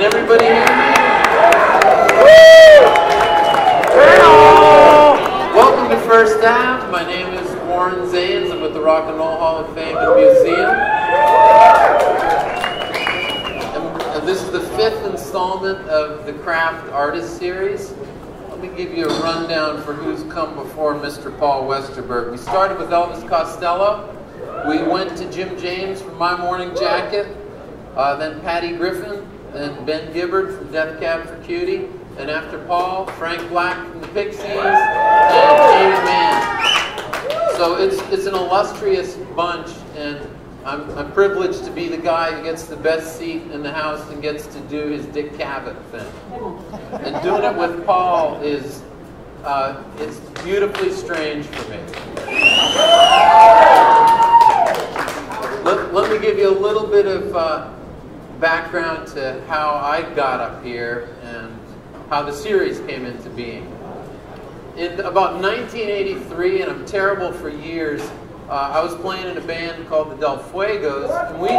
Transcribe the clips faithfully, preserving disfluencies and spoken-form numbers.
everybody hear me? Welcome to First Ave. My name is Warren Zanes. I'm with the Rock and Roll Hall of Fame and Museum. And this is the fifth installment of the Craft Artist Series. Let me give you a rundown for who's come before Mister Paul Westerberg. We started with Elvis Costello. We went to Jim James from My Morning Jacket, uh, then Patty Griffin, then Ben Gibbard from Death Cab for Cutie, and after Paul, Frank Black from the Pixies, and Jamie Mann. So it's, it's an illustrious bunch, and I'm, I'm privileged to be the guy who gets the best seat in the house and gets to do his Dick Cavett thing. And doing it with Paul is, uh, it's beautifully strange for me. Let, let me give you a little bit of uh, background to how I got up here and how the series came into being. In about nineteen eighty-three, and I'm terrible for years, uh, I was playing in a band called the Del Fuegos, and we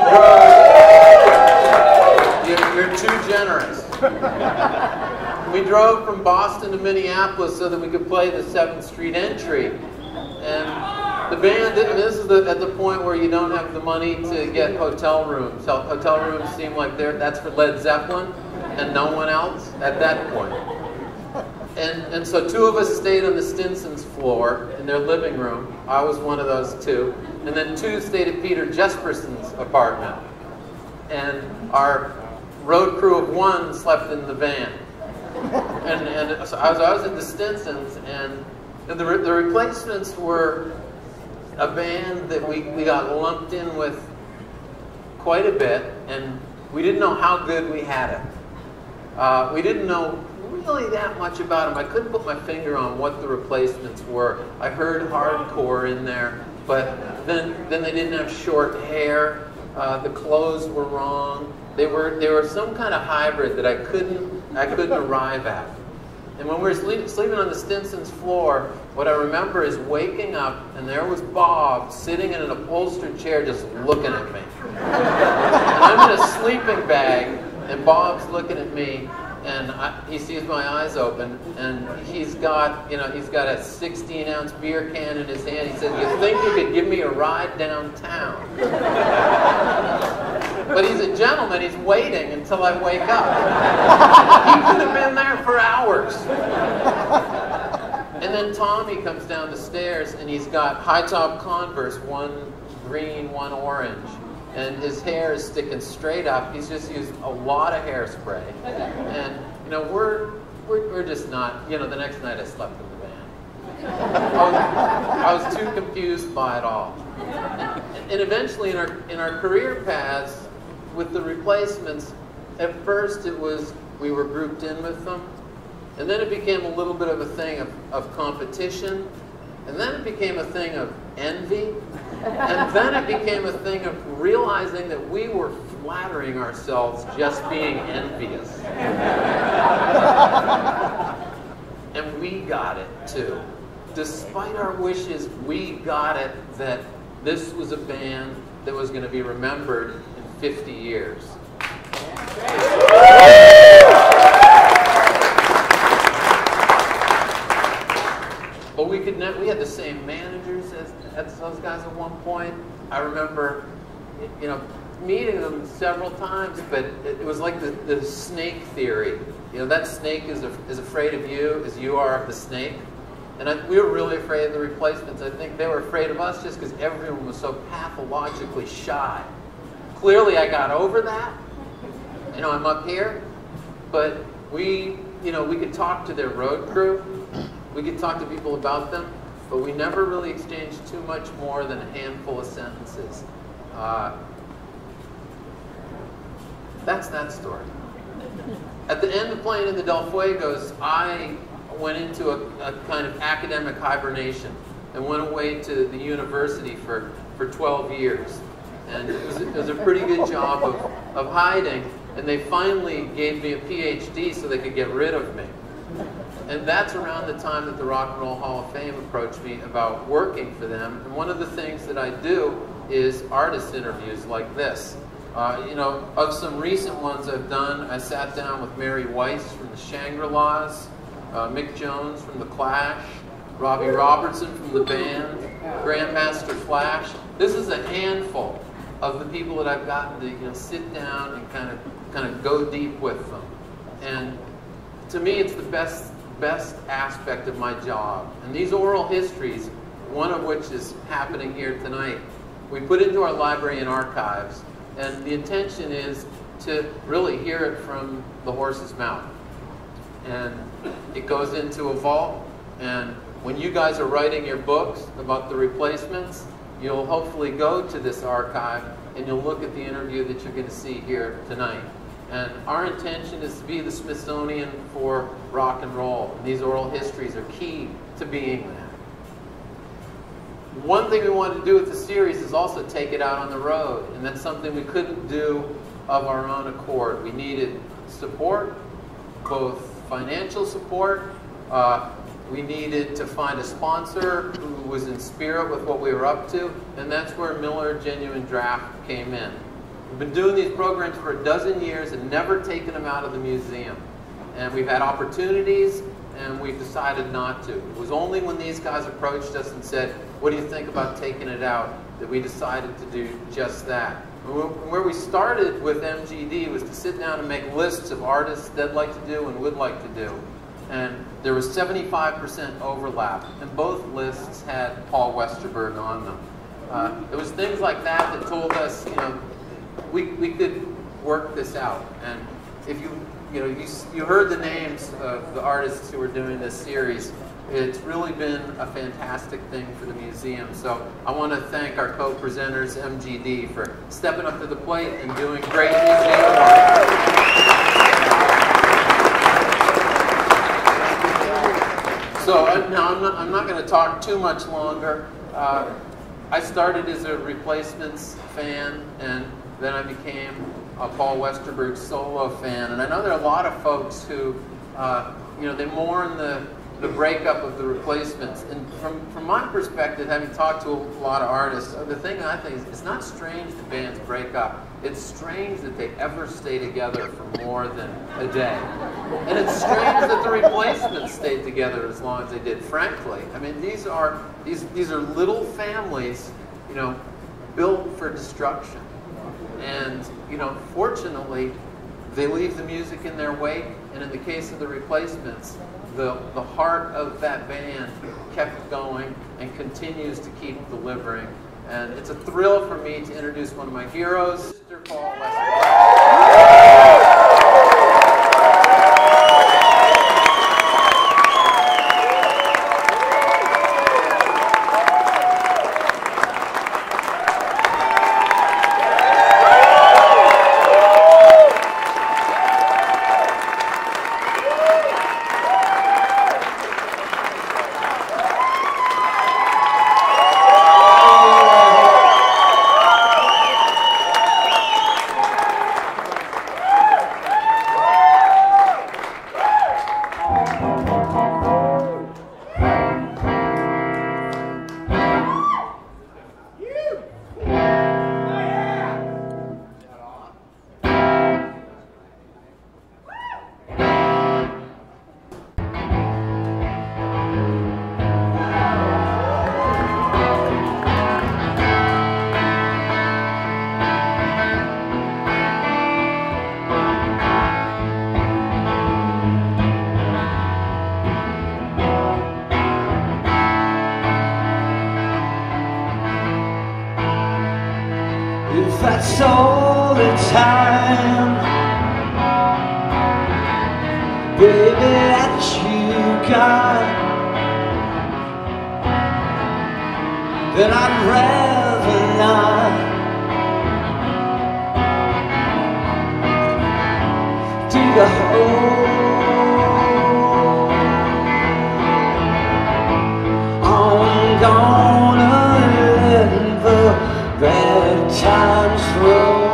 drove, you're, you're too generous. We drove from Boston to Minneapolis so that we could play the seventh Street Entry. And the band, I mean, this is the, at the point where you don't have the money to get hotel rooms. Hotel rooms seem like they're, that's for Led Zeppelin and no one else at that point. And, and so two of us stayed on the Stinsons' floor in their living room. I was one of those two. And then two stayed at Peter Jesperson's apartment. And our road crew of one slept in the van. And, and so I was, I was at the Stinsons, and the, the Replacements were a band that we, we got lumped in with quite a bit, and we didn't know how good we had it. Uh, we didn't know really that much about them. I couldn't put my finger on what the Replacements were. I heard hardcore in there, but then, then they didn't have short hair. Uh, the clothes were wrong. They were, they were some kind of hybrid that I couldn't, I couldn't arrive at. And when we were sleep, sleeping on the Stinsons' floor, what I remember is waking up, and there was Bob sitting in an upholstered chair just looking at me. And I'm in a sleeping bag, and Bob's looking at me, and I, he sees my eyes open, and he's got, you know, he's got a sixteen ounce beer can in his hand. He said, "You think you could give me a ride downtown?" But he's a gentleman, he's waiting until I wake up. He could have been there for hours. And then Tommy comes down the stairs, and he's got high-top Converse, one green, one orange. And his hair is sticking straight up. He's just used a lot of hairspray. And, you know, we're, we're, we're just not, you know, the next night I slept in the van. I was, I was too confused by it all. And, and eventually in our, in our career paths, with the Replacements, at first it was, we were grouped in with them. And then it became a little bit of a thing of, of competition. And then it became a thing of envy. And then it became a thing of realizing that we were flattering ourselves just being envious. And we got it too. Despite our wishes, we got it that this was a band that was going to be remembered in fifty years. But we could ne we had the same managers as, as those guys at one point. I remember, you know, meeting them several times, but it, it was like the, the snake theory. You know, that snake is, a, is afraid of you as you are of the snake. And I, we were really afraid of the Replacements. I think they were afraid of us just because everyone was so pathologically shy. Clearly I got over that. You know, I'm up here, but we, you know, we could talk to their road crew. We could talk to people about them, but we never really exchanged too much more than a handful of sentences. Uh, that's that story. At the end of playing in the Del Fuegos, I went into a, a kind of academic hibernation and went away to the university for, for twelve years. And it was, it was a pretty good job of, of hiding, and they finally gave me a P H D so they could get rid of me. And that's around the time that the Rock and Roll Hall of Fame approached me about working for them. And one of the things that I do is artist interviews like this. Uh, you know, of some recent ones I've done, I sat down with Mary Weiss from the Shangri-Las, uh, Mick Jones from the Clash, Robbie Robertson from the band, Grandmaster Flash. This is a handful of the people that I've gotten to, you know, sit down and kind of kind of go deep with them. And to me, it's the best best aspect of my job. And these oral histories, one of which is happening here tonight, we put into our library and archives. And the intention is to really hear it from the horse's mouth. And it goes into a vault. And when you guys are writing your books about the Replacements, you'll hopefully go to this archive and you'll look at the interview that you're going to see here tonight. And our intention is to be the Smithsonian for rock and roll. And these oral histories are key to being that. One thing we wanted to do with the series is also take it out on the road, and that's something we couldn't do of our own accord. We needed support, both financial support. Uh, we needed to find a sponsor who was in spirit with what we were up to, and that's where Miller Genuine Draft came in. We've been doing these programs for a dozen years and never taken them out of the museum. And we've had opportunities, and we've decided not to. It was only when these guys approached us and said, what do you think about taking it out, that we decided to do just that. Where we started with M G D was to sit down and make lists of artists they'd like to do and would like to do. And there was seventy-five percent overlap, and both lists had Paul Westerberg on them. Uh, it was things like that that told us, you know, we, we could work this out. And if you, you know, you, you heard the names of the artists who were doing this series, it's really been a fantastic thing for the museum. So I want to thank our co-presenters, M G D, for stepping up to the plate and doing great museum work. So uh, now I'm not, I'm not going to talk too much longer. Uh, I started as a Replacements fan, and then I became a Paul Westerberg solo fan. And I know there are a lot of folks who, uh, you know, they mourn the the breakup of the Replacements. And from, from my perspective, having talked to a lot of artists, the thing I think is it's not strange that bands break up. It's strange that they ever stay together for more than a day. And it's strange that the Replacements stayed together as long as they did, frankly. I mean, these are, these, these are little families, you know, built for destruction. And, you know, fortunately, they leave the music in their wake, and in the case of the Replacements, the, the heart of that band kept going and continues to keep delivering. And it's a thrill for me to introduce one of my heroes, Mister Paul Westerberg. If that's all the time, baby, that you got, then I'd rather not do the whole. I'm gonna let the bad times roll.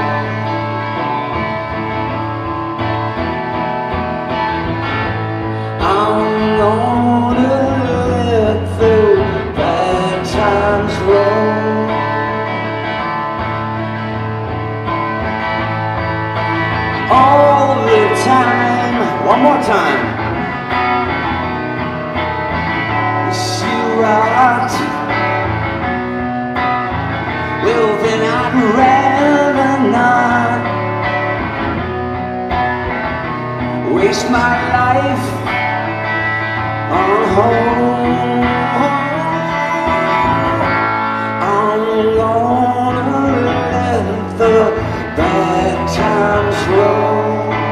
I'm gonna let the bad times roll. One more time. Is you right? Well, then I'd rather not waste my life on hold. I'm gonna let the bad times roll.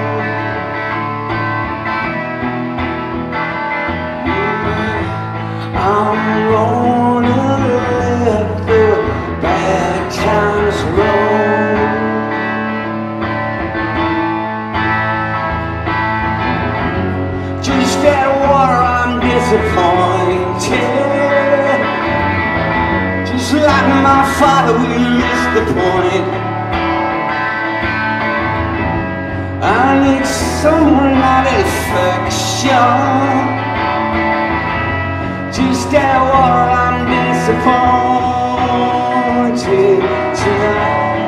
I'm gonna let the bad times roll. Just that water, I'm disappointed. Just like my father, we missed the point. I need someone, not affection. Just that water, I'm disappointed tonight.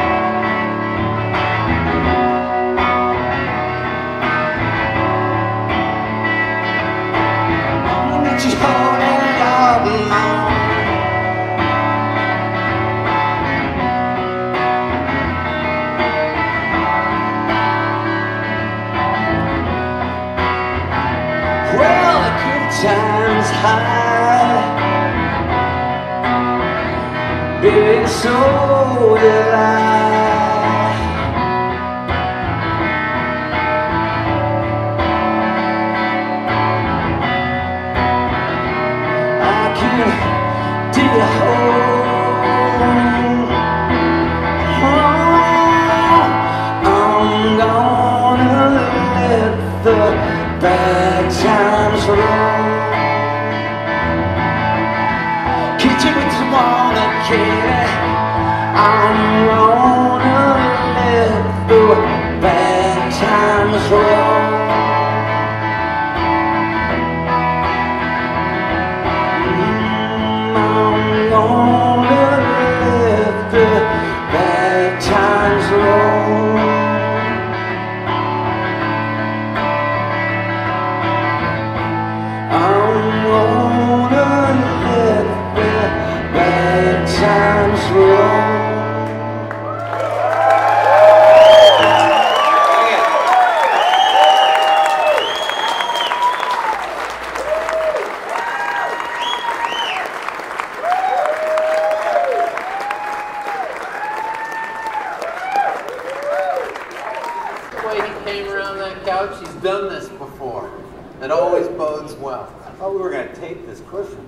I'm that you hold it all alone. Well, the good times high, baby, so did I. I can dig a hole. Oh, I'm gonna let the bad times roll. Kitchen with some walnut cake. I'm gonna let the bad times roll. Mm, I'm gonna let the bad times roll. I'm gonna let the bad times roll. The way he came around that couch, he's done this before. It always bodes well. Oh, we were going to tape this cushion.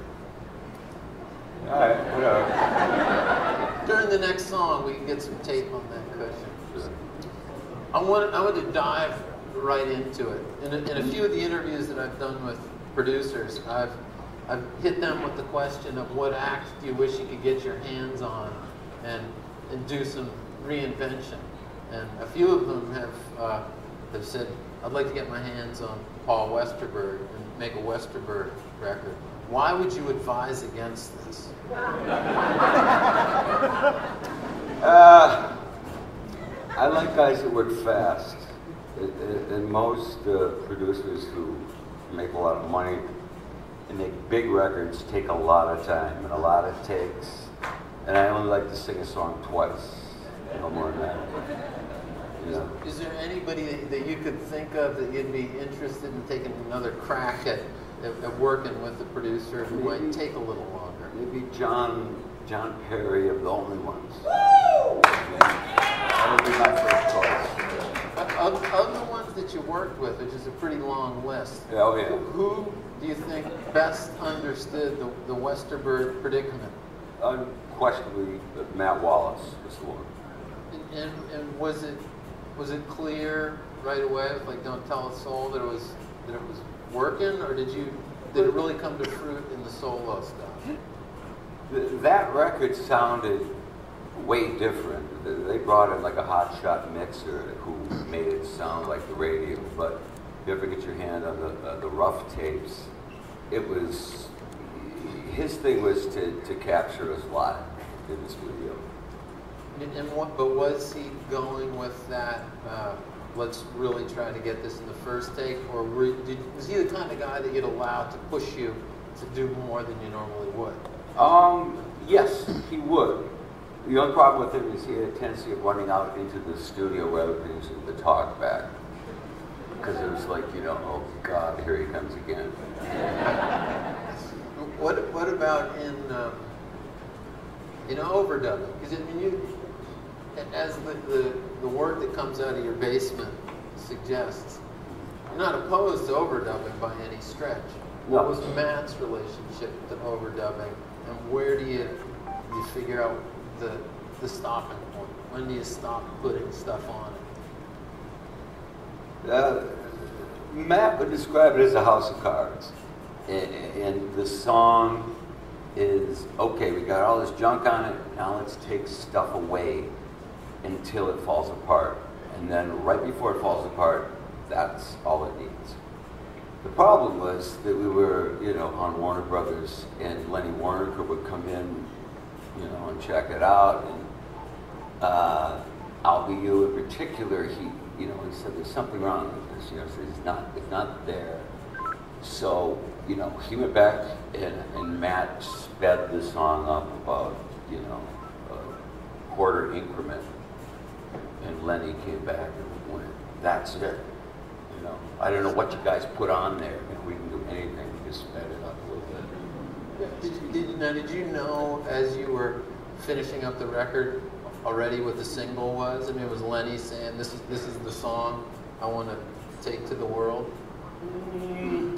All right, whatever. During the next song, we can get some tape on that cushion. I want, I want to dive right into it. In a, in a few of the interviews that I've done with producers, I've, I've hit them with the question of what act do you wish you could get your hands on and, and do some reinvention. And a few of them have, uh, have said, I'd like to get my hands on Paul Westerberg and make a Westerberg record. Why would you advise against this? Uh, I like guys that work fast. And, and most uh, producers who make a lot of money and make big records take a lot of time and a lot of takes. And I only like to sing a song twice, no more than that. You know? Is there anybody that, that you could think of that you'd be interested in taking another crack at, at, at working with the producer who Maybe, might take a little longer? Maybe John John Perry of The Only Ones. That would be my first choice. Of, of the ones that you worked with, which is a pretty long list, Yeah, oh yeah. who do you think best understood the, the Westerberg predicament? Unquestionably, Matt Wallace was the one. And, and, and was it was it clear right away, with like Don't Tell a Soul, that it was that it was working, or did you did it really come to fruit in the solo stuff? Th- That record sounded way different. Th- They brought in like a hotshot mixer who made it sound like the radio. But if you ever get your hand on the uh, the rough tapes, it was his thing was to, to capture us live in the studio. And, and what, but was he going with that uh, let's really try to get this in the first take, or were, did, was he the kind of guy that you'd allow to push you to do more than you normally would? Um, yes, he would. The only problem with him is he had a tendency of running out into the studio rather than using the talk back. Because it was like, you know, oh God, here he comes again. What What about in um, in overdubbing? Because I mean, you, as the, the the work that comes out of your basement suggests, you're not opposed to overdubbing by any stretch. No. What was Matt's relationship to overdubbing, and where do you you figure out the the stopping point? When do you stop putting stuff on it? Uh, Matt would describe it as a house of cards. And, and the song is, okay, we got all this junk on it, now let's take stuff away until it falls apart. And then right before it falls apart, that's all it needs. The problem was that we were, you know, on Warner Brothers, and Lenny Waronker would come in, you know, and check it out. And uh, I'll Be You in particular, he, you know, he said, there's something wrong with this, you know, so it's not, it's not there. So, you know, he went back and, and Matt sped the song up about, you know, a quarter increment. And Lenny came back and went, that's it. You know, I don't know what you guys put on there. If we can do anything, we just sped it up a little bit. Did you, did, now, did you know as you were finishing up the record already what the single was? I mean, was Lenny saying, this is, this is the song I want to take to the world? Mm,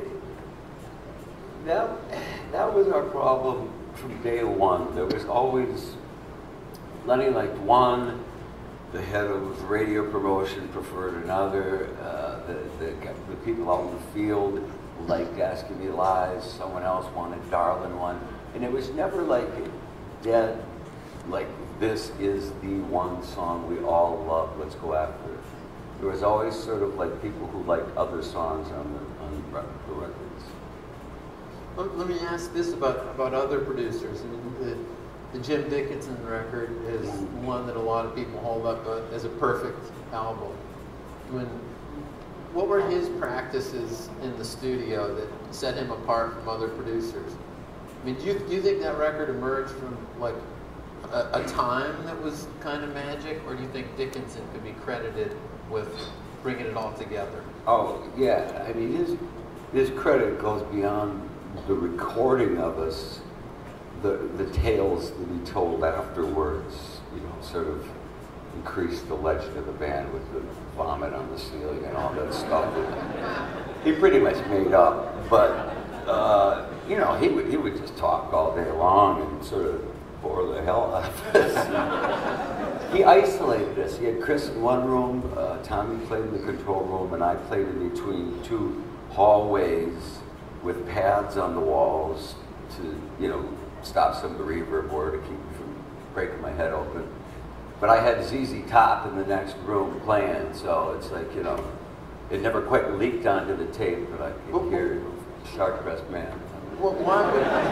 that, that was our problem from day one. There was always, Lenny liked one, the head of radio promotion preferred another, uh, the, the, the people out in the field liked Asking Me Lies, someone else wanted Darlin' one, and it was never like dead, like this is the one song we all love, let's go after it. There was always sort of like people who liked other songs on the, on the records. Let, let me ask this about, about other producers. I mean, the, the Jim Dickinson record is one that a lot of people hold up uh, as a perfect album. When, what were his practices in the studio that set him apart from other producers? I mean, do you, do you think that record emerged from like a, a time that was kind of magic, or do you think Dickinson could be credited with bringing it all together? Oh, yeah. I mean, his, his credit goes beyond the recording of us, the, the tales that he told afterwards, you know, sort of increased the legend of the band with the vomit on the ceiling and all that stuff that he pretty much made up. But, uh, you know, he would, he would just talk all day long and sort of bore the hell out of us. He isolated us. He had Chris in one room, uh, Tommy played in the control room, and I played in between two hallways with pads on the walls to, you know, stop some of the reverb or to keep me from breaking my head open. But I had Z Z Top in the next room playing, so it's like, you know, it never quite leaked onto the tape, but I could well, hear Shark Breast Man. Well, why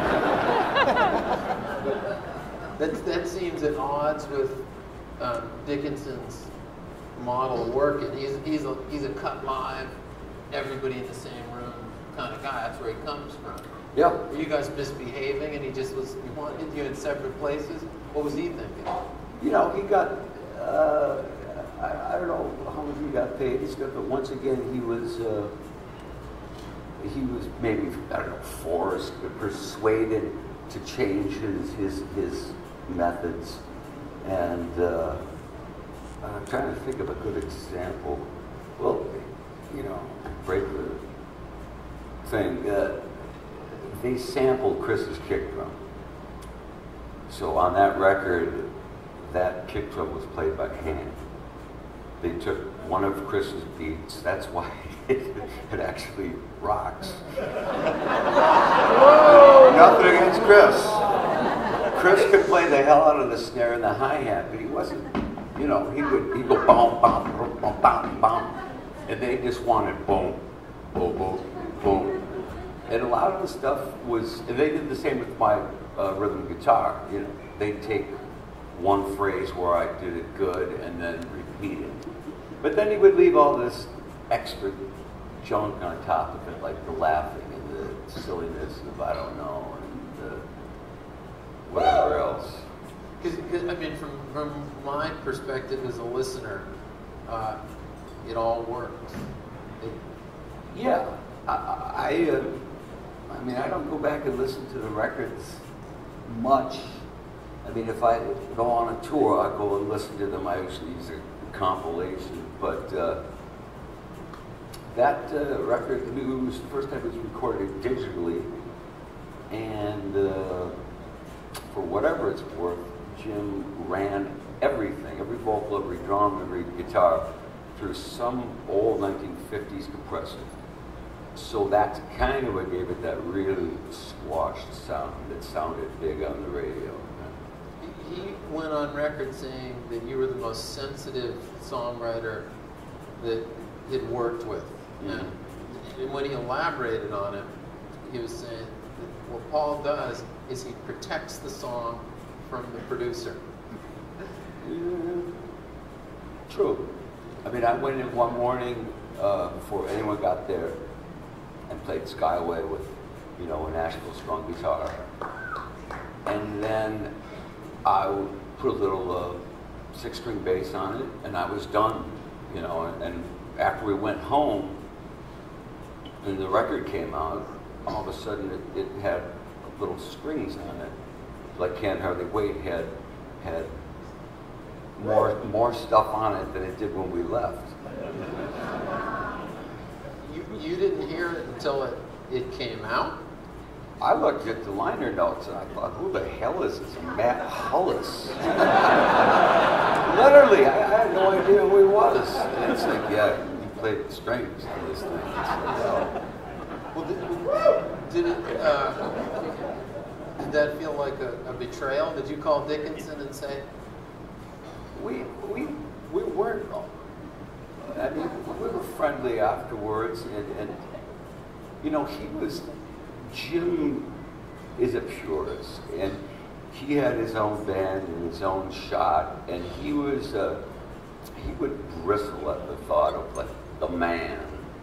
would that, that seems at odds with um, Dickinson's model of working. He's, he's, a, he's a cut live, everybody in the same room kind of guy. That's where he comes from. Yeah. Were you guys misbehaving and he just was, he wanted you in separate places? What was he thinking? You know, he got, uh, I, I don't know how much he got paid, but once again, he was, uh, he was maybe, I don't know, forced or persuaded to change his, his, his methods. And uh, I'm trying to think of a good example. Well, you know, break the thing. Uh, they sampled Chris's kick drum. So on that record, that kick drum was played by hand. They took one of Chris's beats. That's why it, it actually rocks. Nothing against Chris. Chris could play the hell out of the snare and the hi-hat, but he wasn't, you know, he would he'd go boom, boom, boom, boom, boom, and they just wanted boom, boom, boom, boom. And a lot of the stuff was, and they did the same with my uh, rhythm guitar. You know, they'd take one phrase where I did it good and then repeat it. But then he would leave all this extra junk on top of it, like the laughing and the silliness of I don't know and uh, whatever else. Because I mean, from from my perspective as a listener, uh, it all worked. It, yeah, I I, uh, I mean I don't go back and listen to the records much. I mean, if I go on a tour, I go and listen to them. I usually use a compilation, but uh, that uh, record, I mean, it was the first time it was recorded digitally, and uh, for whatever it's worth, Jim ran everything, every vocal, every drum, every guitar, through some old nineteen fifties compressor. So that's kind of what gave it that really squashed sound that sounded big on the radio. He went on record saying that you were the most sensitive songwriter that he'd worked with. Mm-hmm. And when he elaborated on it, he was saying that what Paul does is he protects the song from the producer. Yeah. True. I mean, I went in one morning uh, before anyone got there and played Skyway with, you know, a Nashville strung guitar. And then I would put a little uh, six-string bass on it, and I was done, you know. And, and after we went home, and the record came out, all of a sudden it, it had little strings on it. Like Can't Hardly Wait had had more more stuff on it than it did when we left. You you didn't hear it until it it came out? I looked at the liner notes and I thought, who the hell is this Matt Hullis? Literally, I, I had no idea who he was. And it's like, yeah, he played the strings on this thing. Like, well, did, did it? Uh, did that feel like a, a betrayal? Did you call Dickinson and say? We we we weren't. I mean, we were friendly afterwards, and, and you know, he was. Jim is a purist, and he had his own band and his own shot, and he was, uh, he would bristle at the thought of like the man.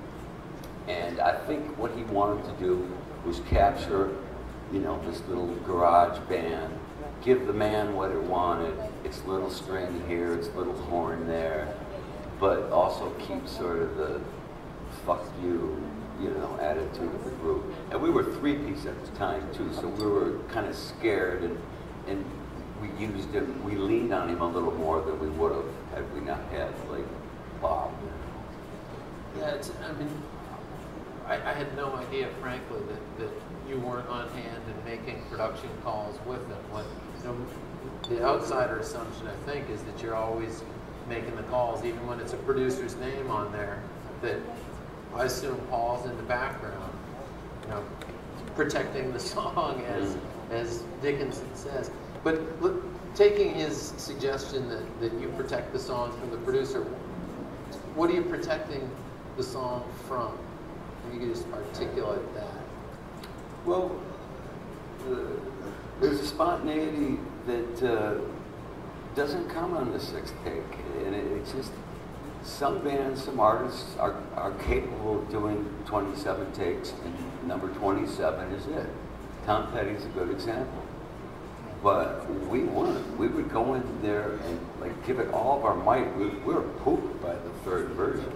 And I think what he wanted to do was capture, you know, this little garage band, give the man what it wanted, its little string here, its little horn there, but also keep sort of the fuck you, you know, attitude of the group. And we were three-piece at the time, too, so we were kind of scared, and, and we used him, we leaned on him a little more than we would have had we not had, like, Bob. Yeah, it's, I mean, I, I had no idea, frankly, that, that you weren't on hand and making production calls with him. What, you know, the outsider assumption, I think, is that you're always making the calls, even when it's a producer's name on there, that I assume Paul's in the background, you know, protecting the song, as as Dickinson says. But look, taking his suggestion that, that you protect the song from the producer, what are you protecting the song from? If you could just articulate that. Well, uh, there's a spontaneity that uh, doesn't come on the sixth take, and it, it's just. Some bands, some artists are, are capable of doing twenty-seven takes, and number twenty-seven is it. Tom Petty's a good example. But we weren't. We would go in there and like give it all of our might. We, we were pooped by the third version.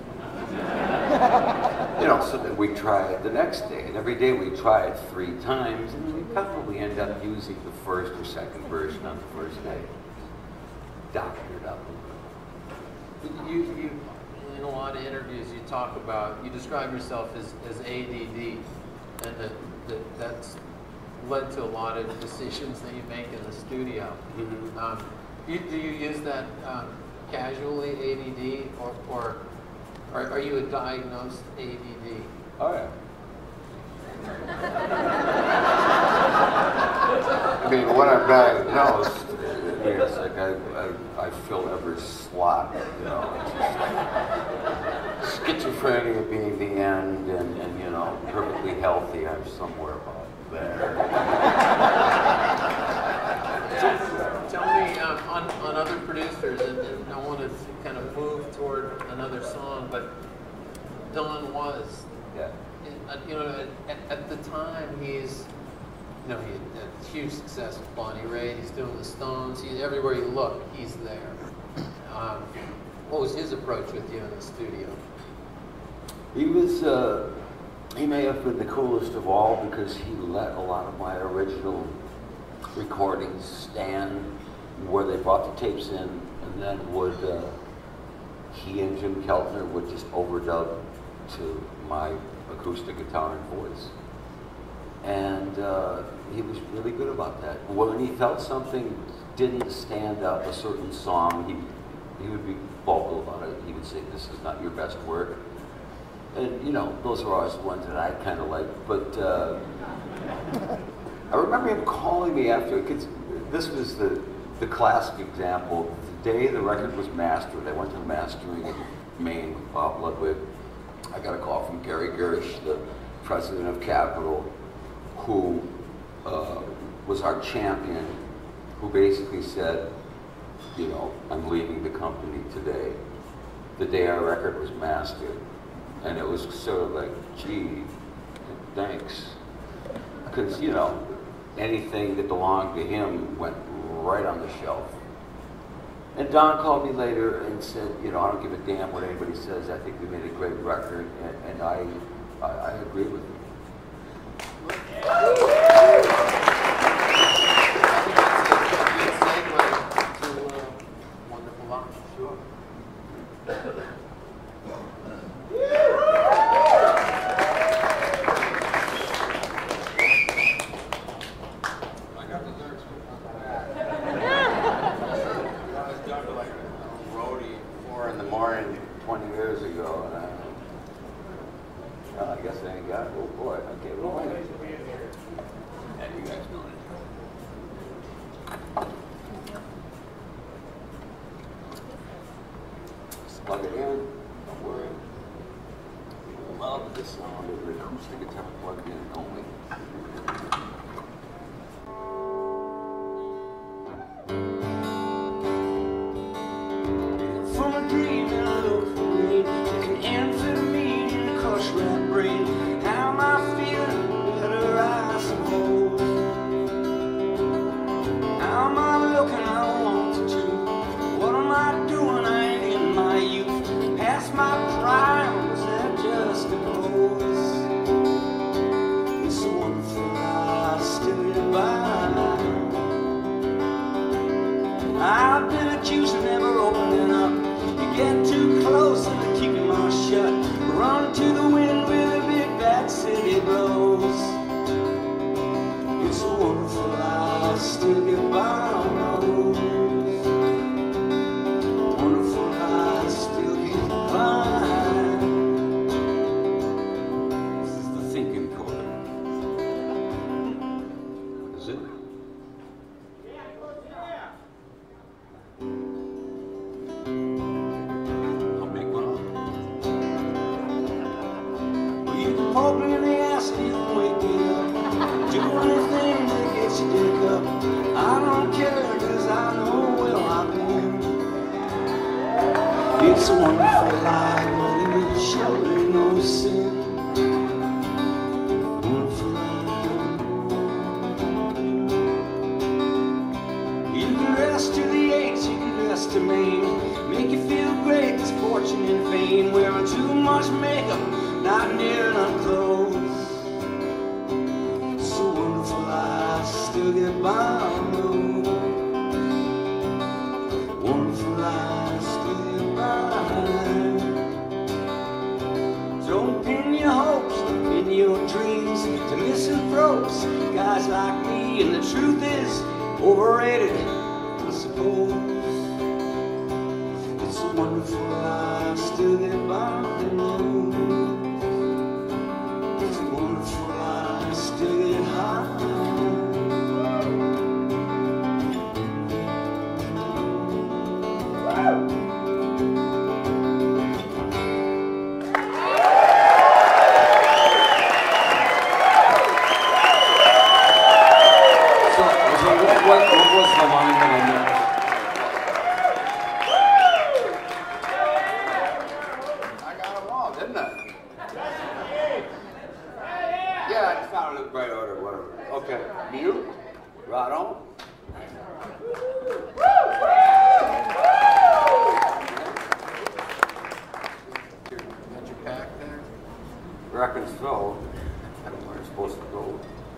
You know, so that we try it the next day. And every day we try it three times, and we probably end up using the first or second version on the first day. Doctored up. You, you, in a lot of interviews, you talk about, you describe yourself as, as A D D, and that, that that's led to a lot of decisions that you make in the studio. Mm-hmm. um, you, do you use that um, casually, A D D, or, or are, are you a diagnosed A D D? Oh, yeah. I mean, when I'm diagnosed, I mean, it's like I, I, I fill every slot, you know. It's just schizophrenia being the end, and, and, you know, perfectly healthy, I'm somewhere about there. Tell me, um, on, on on other producers, and, and I want to kind of move toward another song, but Don Was. Yeah. You know, at, at the time, he's, you know, he had a huge success with Bonnie Raitt. He's doing the Stones. He's everywhere you look, he's there. Um, what was his approach with you in the studio? He was, uh, he may have been the coolest of all because he let a lot of my original recordings stand where they brought the tapes in, and then would, uh, he and Jim Keltner would just overdub to my acoustic guitar and voice. And uh, he was really good about that. When he felt something didn't stand up, a certain song, he, he would be vocal about it. He would say, this is not your best work. And you know, those are always the ones that I kind of like. But uh, I remember him calling me after, because this was the, the classic example. The day the record was mastered, I went to the mastering in Maine with Bob Ludwig. I got a call from Gary Gersh, the president of Capitol, who uh, was our champion, who basically said, you know, I'm leaving the company today, the day our record was mastered. And it was sort of like, gee, thanks. Because, you know, anything that belonged to him went right on the shelf. And Don called me later and said, you know, I don't give a damn what anybody says. I think we made a great record, and, and I, I, I agree with him. I think that's a good segue to uh, Wonderful Life. Sure. twenty years ago, and I, well, I guess I ain't got it. Oh boy, okay, well, wait a minute. And you guys know it. Just plug it in, don't worry. I love this sound of the acoustic guitar plugged in only. From a dream and a look for me, like an amphetamine, crush that brain. How am I feeling? Better, I suppose. How am I looking? I want to do. What am I doing? I ain't in my youth. Past my prime, was that just a pose? It's so wonderful, I still get by. I've been accused of never opening up. You get too close and I keep your mouth shut. Run to the wind with a big bad city blows. It's so wonderful, I still get by on those. Wonderful, I still get by. This is the thinking chord. Is it? Poke me in the ass and you can wake me up. Do anything that gets your dick up. I don't care, cause I know where I've been. It's a wonderful life, but it is surely no sin. Wonderful life. You can rest to the eights, you can rest to Maine. Make you feel great, it's fortune and fame. Wearing too much makeup, not near enough clothes. So wonderful, I still get by on those. Wonderful, I still get by. Don't pin your hopes, pin your dreams to misanthropes, guys like me. And the truth is, overrated, I suppose. It's so wonderful, I still get by on those. Still get high. So, so what, what, what was the line that I missed? didn't I? Yeah, it's not in the right order, whatever. Okay, mute, right on. Got your pack there? Reckons so. I don't know where it's supposed to go.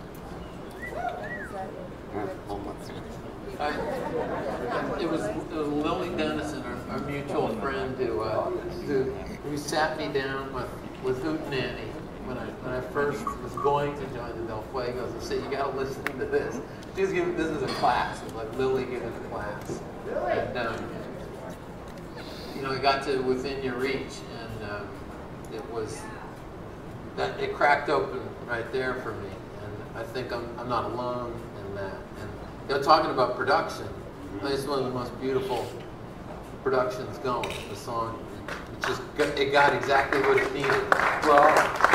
Yeah, hold on. I, it was it was Lily Dennison, our, our mutual friend, who uh, who who sat me down with with Hootenanny when I when I first was going to join the Del Fuegos and said, "You got to listen to this." She was giving this is a class, it was like Lily giving a class, and um, you know, it got to Within Your Reach, and um, it was that it cracked open right there for me, and I think I'm I'm not alone in that. And you know, talking about production, I think it's one of the most beautiful productions going. The song, it just got, it got exactly what it needed. Well,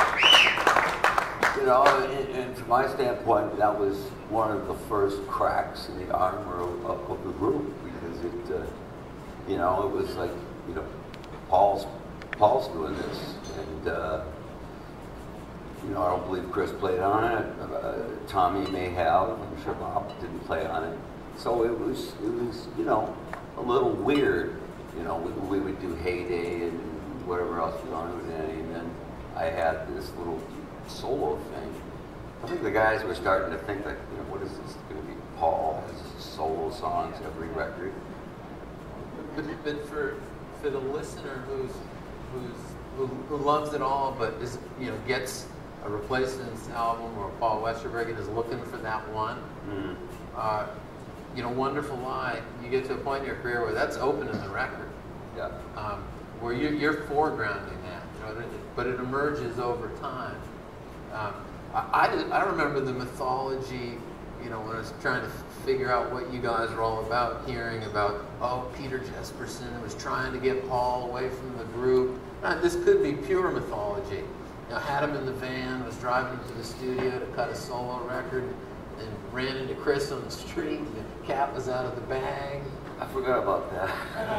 you know, and, and from my standpoint, that was one of the first cracks in the armor of, of, of the group, because it, uh, you know, it was like, you know, Paul's Paul's doing this, and uh, you know, I don't believe Chris played on it. Uh, Tommy may have. I'm sure Bob didn't play on it. So it was, it was, you know, a little weird. You know, we, we would do Heyday and whatever else we wanted, and then I had this little solo thing. I think the guys were starting to think like, you know, what is this going to be? Paul has solo songs every record. But, but for for the listener who's who's who, who loves it all, but is you know gets a replacements album or Paul Westerberg and is looking for that one, Mm. uh, you know, Wonderful Lie, you get to a point in your career where that's opening the record, Yeah. um, where you, you're foregrounding that, you know, but it emerges over time. Um, I, I, did, I remember the mythology, you know, when I was trying to figure out what you guys were all about, hearing about, oh, Peter Jesperson was trying to get Paul away from the group. Now, this could be pure mythology. You know, had him in the van, was driving him to the studio to cut a solo record, and ran into Chris on the street, and the cat was out of the bag. I forgot about that.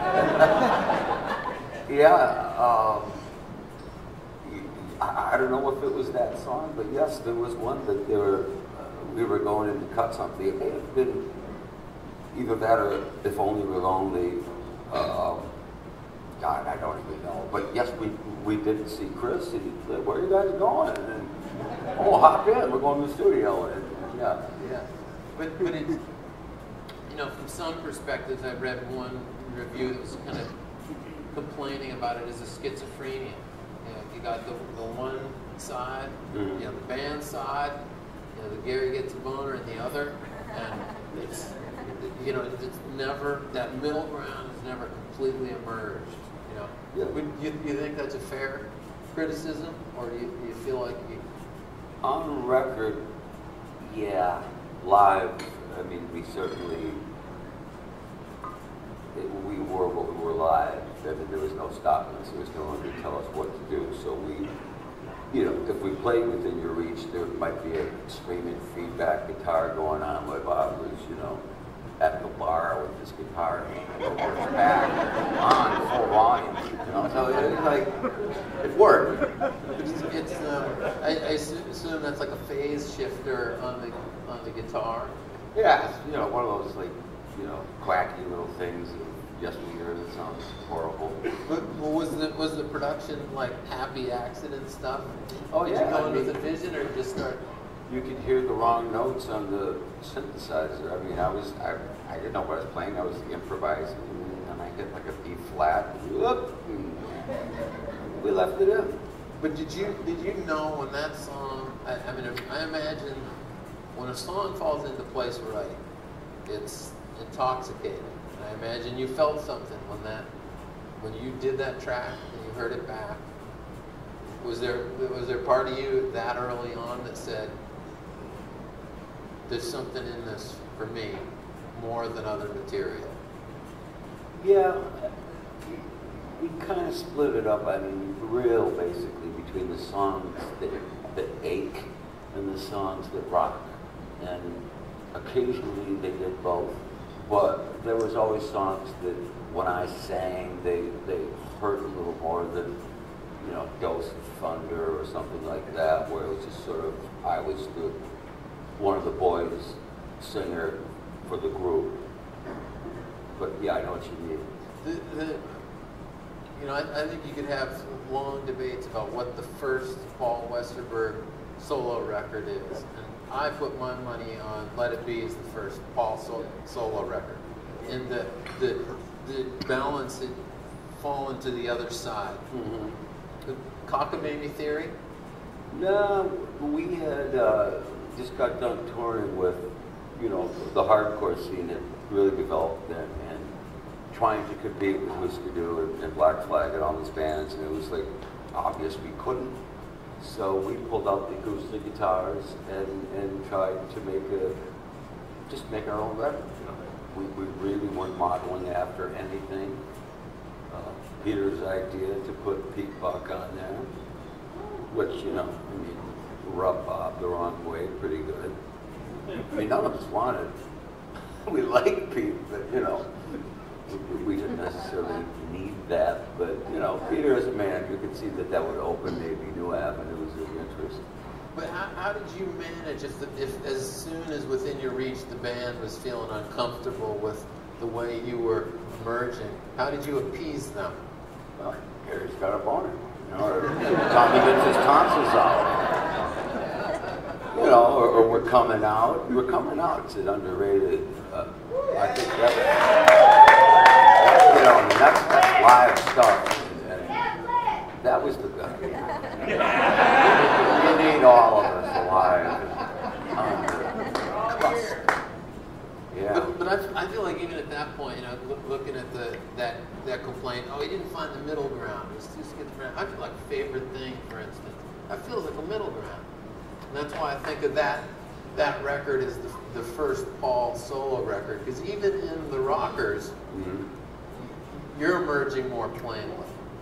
Yeah, um, I, I don't know if it was that song, but yes, there was one that they were, uh, we were going in to cut something. It may have been either that or If Only We're Lonely. Um, God, I don't even know. But yes, we we did see Chris. And he said, "Where are you guys going?" And oh, hop in. We're going to the studio. And, yeah, Yeah, but but it's, you know, from some perspectives, I read one review that was kind of complaining about it as a schizophrenia. You know, you got the the one side, Mhm. you know, the band side, you know, the Gary Gets a Boner and the other, and it's, you know, it's never, that middle ground has never completely emerged. You know, Yeah. Would you, you think that's a fair criticism, or do you, do you feel like you? on record, yeah. Live, I mean, we certainly, it, we were what we were live. I mean, there was no stopping us. There was no one to tell us what to do. So we, you know, if we played Within Your Reach, there might be a screaming feedback guitar going on while Bob was, you know, at the bar with his guitar hanging over his back on full volume. You know, so it was like, it worked. It's, it's um, I, I assu- assume that's like a phase shifter on the on the guitar. Yeah, it's, you know, one of those like, you know, quacky little things of yesteryear that sounds horrible. But well, was the was the production like happy accident stuff? Oh, Did yeah, you go I in with mean- a vision or just start? You could hear the wrong notes on the synthesizer. I mean, I was, I, I didn't know what I was playing. I was improvising, and I hit like a B flat. Whoop, and we left it in. But did you did you know when that song? I, I mean, I imagine when a song falls into place right, it's intoxicating. And I imagine you felt something when that when you did that track and you heard it back. Was there was there part of you that early on that said, "There's something in this for me more than other material"? Yeah, we, we kind of split it up. I mean, real basically between the songs that, that ache and the songs that rock. And occasionally they did both. But there was always songs that when I sang, they, they hurt a little more than, you know, Dose of Thunder or something like that, where it was just sort of, I was the, one of the boys singer for the group. But yeah, I know what you mean. The, the, you know, I, I think you could have long debates about what the first Paul Westerberg solo record is. And I put my money on Let It Be as the first Paul so, solo record. And the, the, the balance had fallen to the other side. Mm-hmm. The Cockamamie Theory? No, we had uh, just got done touring with, you know, the hardcore scene that really developed then, and trying to compete with Whiskey Do and, and Black Flag and all these bands, and it was like obvious we couldn't. So we pulled out the acoustic guitars and, and tried to make a, just make our own record. You know, we, we really weren't modeling after anything. Uh, Peter's idea to put Pete Buck on there, which, you know, I mean, rubbed Bob the wrong way pretty good. I mean, none of us wanted. We liked Pete, but, you know, we, we didn't necessarily need that. But, you know, Peter as a manager could see that that would open maybe new avenues of interest. But how, how did you manage if, the, if as soon as within your reach the band was feeling uncomfortable with the way you were emerging? How did you appease them? Well, Gary's got a boner, you know, or Tommy gets his tonsils out. You know, or, or we're coming out. We're coming out. It's an underrated. Uh, I think that, that, you know, I mean, that's, that's live stuff. And, and that was the guy. You need all of us alive. Um, yeah. But, but I, I feel like even at that point, you know, look, looking at the that that complaint, oh, he didn't find the middle ground. It was too schizophrenic. I feel like Favorite Thing, for instance, that feels like a middle ground. And that's why I think of that that record as the, the first Paul solo record, because even in the Rockers, mm-hmm. you're emerging more plainly.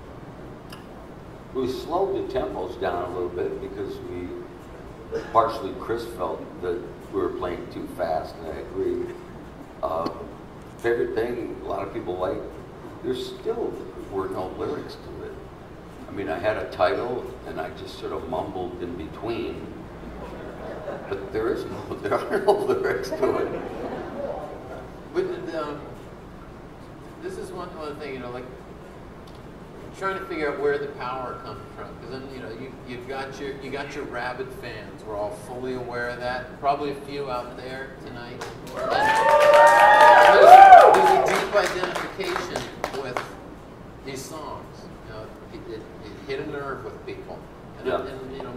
We slowed the tempos down a little bit because we, partially Chris felt that we were playing too fast, and I agree. Uh, favorite Thing, a lot of people like, there still were no lyrics to it. I mean, I had a title, and I just sort of mumbled in between. But there is no, there are no lyrics to it. But um, this is one one thing, you know, like trying to figure out where the power comes from, because then you know you you've got your you got your rabid fans. We're all fully aware of that. Probably a few out there tonight. And there's, there's a deep identification with these songs. You know, it, it, it hit a nerve with people, and, yeah. and you know.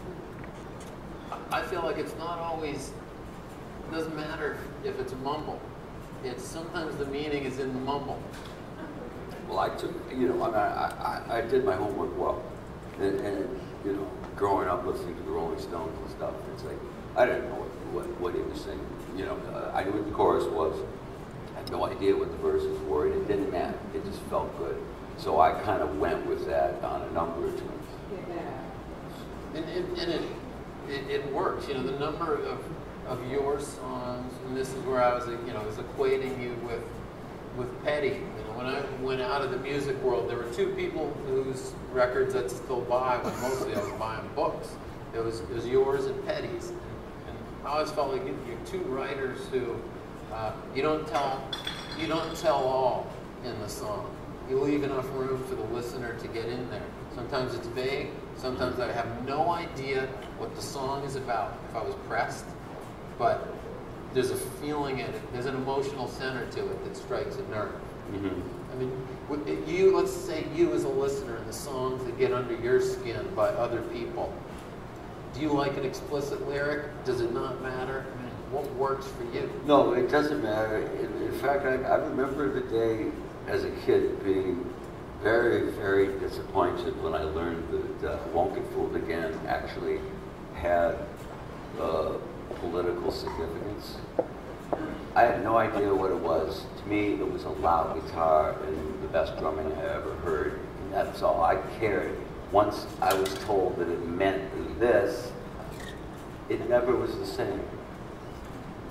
I feel like it's not always, it doesn't matter if it's a mumble. It's sometimes the meaning is in the mumble. Well, I took, you know, I, mean, I, I, I did my homework well. And, and, you know, growing up listening to the Rolling Stones and stuff, it's like, I didn't know what, what, what he was saying. You know, uh, I knew what the chorus was. I had no idea what the verses were, and it didn't matter. It just felt good. So I kind of went with that on a number of tunes. Yeah. And, and, and it, It, it works, you know, the number of, of your songs, and this is where I was, you know, I was equating you with with Petty. You know, when I went out of the music world, there were two people whose records I'd still buy, when mostly I was buying books. It was, it was yours and Petty's. And, and I always felt like you're two writers who, uh, you don't tell, you don't tell all in the song. You leave enough room for the listener to get in there. Sometimes it's vague. Sometimes I have no idea what the song is about if I was pressed, but there's a feeling in it. There's an emotional center to it that strikes a nerve. Mm-hmm. I mean, you, let's say you as a listener and the songs that get under your skin by other people. Do you like an explicit lyric? Does it not matter? I mean, what works for you? No, it doesn't matter. In, in fact, I, I remember the day as a kid being very, very disappointed when I learned that uh, Won't Get Fooled Again actually had uh, political significance. I had no idea what it was. To me, it was a loud guitar and the best drumming I ever heard. And that's all I cared. Once I was told that it meant this, it never was the same.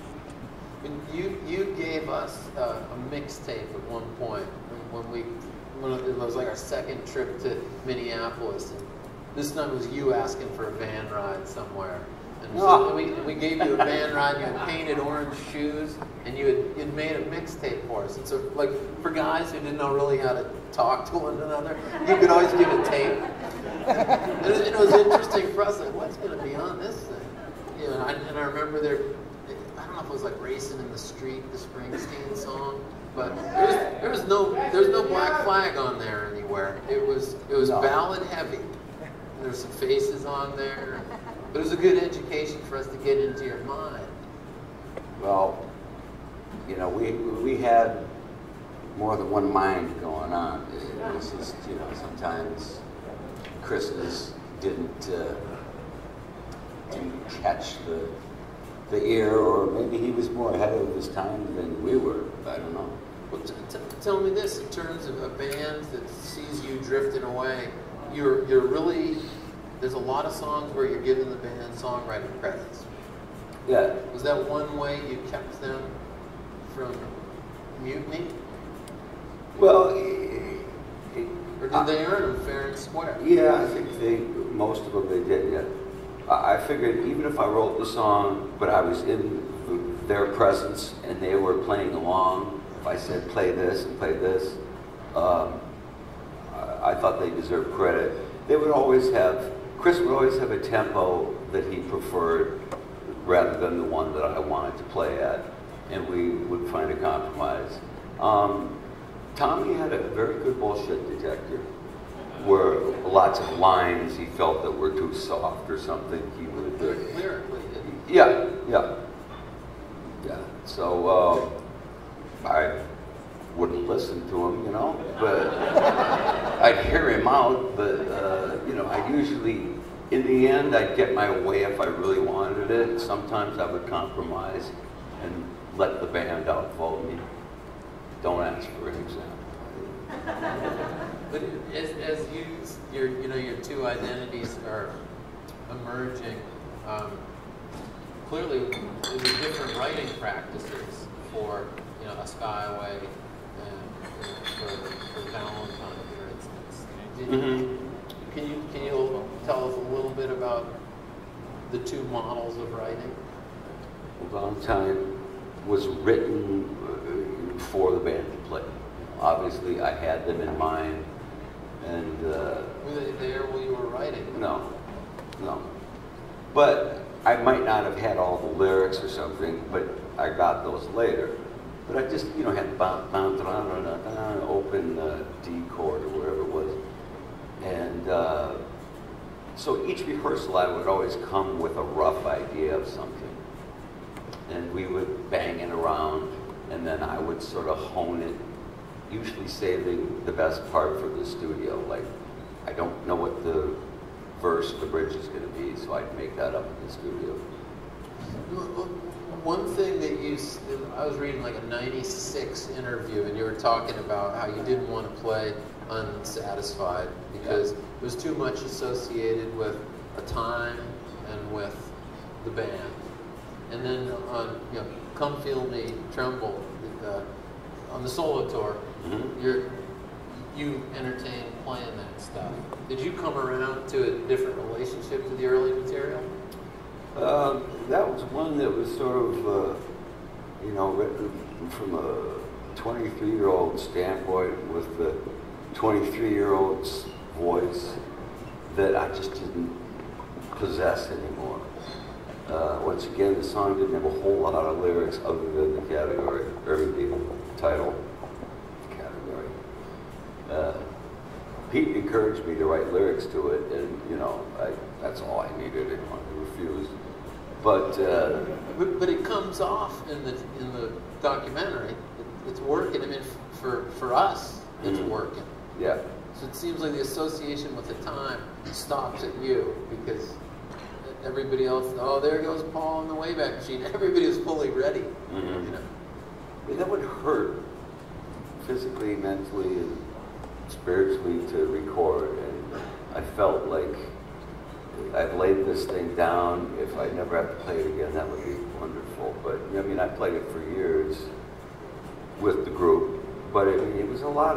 You, you gave us uh, a mixtape at one point when we one of, it was like our second trip to Minneapolis, and this time it was you asking for a van ride somewhere. And so Oh. we, we gave you a van ride, you had painted orange shoes, and you had you'd made a mixtape for us. And so, like, for guys who didn't know really how to talk to one another, you could always give a tape. And it was, it was interesting for us, like, what's going to be on this thing? You know, and I, and I remember there, I don't know if it was like Racing in the Street, the Springsteen song, but there was, there was no there was no Black Flag on there anywhere. It was it was No. ballad heavy. There were some faces on there. But it was a good education for us to get into your mind. Well, you know, we we had more than one mind going on. It was just, you know, sometimes Chris's didn't uh, didn't catch the the ear, or maybe he was more ahead of his time than we were. I don't know. Well, t t tell me this, in terms of a band that sees you drifting away, you're you're really, there's a lot of songs where you're giving the band songwriting credits. Yeah. Was that one way you kept them from mutiny? Well, it, it, Or did they earn them fair and square? yeah, I think they, most of them they did, yeah. I I figured even if I wrote the song, but I was in their presence and they were playing along, if I said play this and play this, um, I, I thought they deserved credit. They would always have, Chris would always have a tempo that he preferred rather than the one that I wanted to play at, and we would find a compromise. Um, Tommy had a very good bullshit detector, where lots of lines he felt that were too soft or something, he would do. Lyrically, it, Yeah, yeah, yeah. So uh, I wouldn't listen to him, you know, but I'd hear him out. But uh, you know, I usually, in the end, I'd get my way if I really wanted it. Sometimes I would compromise and let the band outvote me. Don't ask for an example. but as, as you, your, you know, your two identities are emerging, um, clearly there were different writing practices for, you know, a Skyway and, you know, for, for Valentine, for instance. Did, Mm-hmm. Can you can you tell us a little bit about the two models of writing? Valentine was written uh, for the band to play. Obviously, I had them in mind, and uh, Were they there while you were writing? no, no. But I might not have had all the lyrics or something, but I got those later. But I just, you know, had bound, bound, open uh, D chord or whatever it was. And uh, so each rehearsal I would always come with a rough idea of something. And we would bang it around, and then I would sort of hone it, usually saving the best part for the studio. Like, I don't know what the verse, the bridge is going to be, so I'd make that up in the studio. One thing that you, I was reading like a ninety-six interview, and you were talking about how you didn't want to play Unsatisfied because it was too much associated with a time and with the band. And then on, you know, Come Feel Me Tremble, uh, on the solo tour, Mm-hmm. you're, you entertained playing that stuff. Did you come around to a different relationship to the early material? Um, that was one that was sort of, uh, you know, written from a twenty-three-year-old standpoint with the twenty-three-year-old's voice that I just didn't possess anymore. Uh, once again, the song didn't have a whole lot of lyrics other than the category, or the title category. Uh, Pete encouraged me to write lyrics to it, and, you know, I, that's all I needed. I didn't want to refuse. But, uh, But, but it comes off in the in the documentary. It, it's working. I mean, for for us, it's Mhm. working. yeah. So it seems like the association with the time stops at you because everybody else. Oh, there goes Paul in the Wayback Machine. Everybody was fully ready. Mhm. You know. I mean, that would hurt physically, mentally, and spiritually to record. And I felt like I've laid this thing down. If I never have to play it again, that would be wonderful. But I mean, I played it for years with the group. But I mean, it was a lot of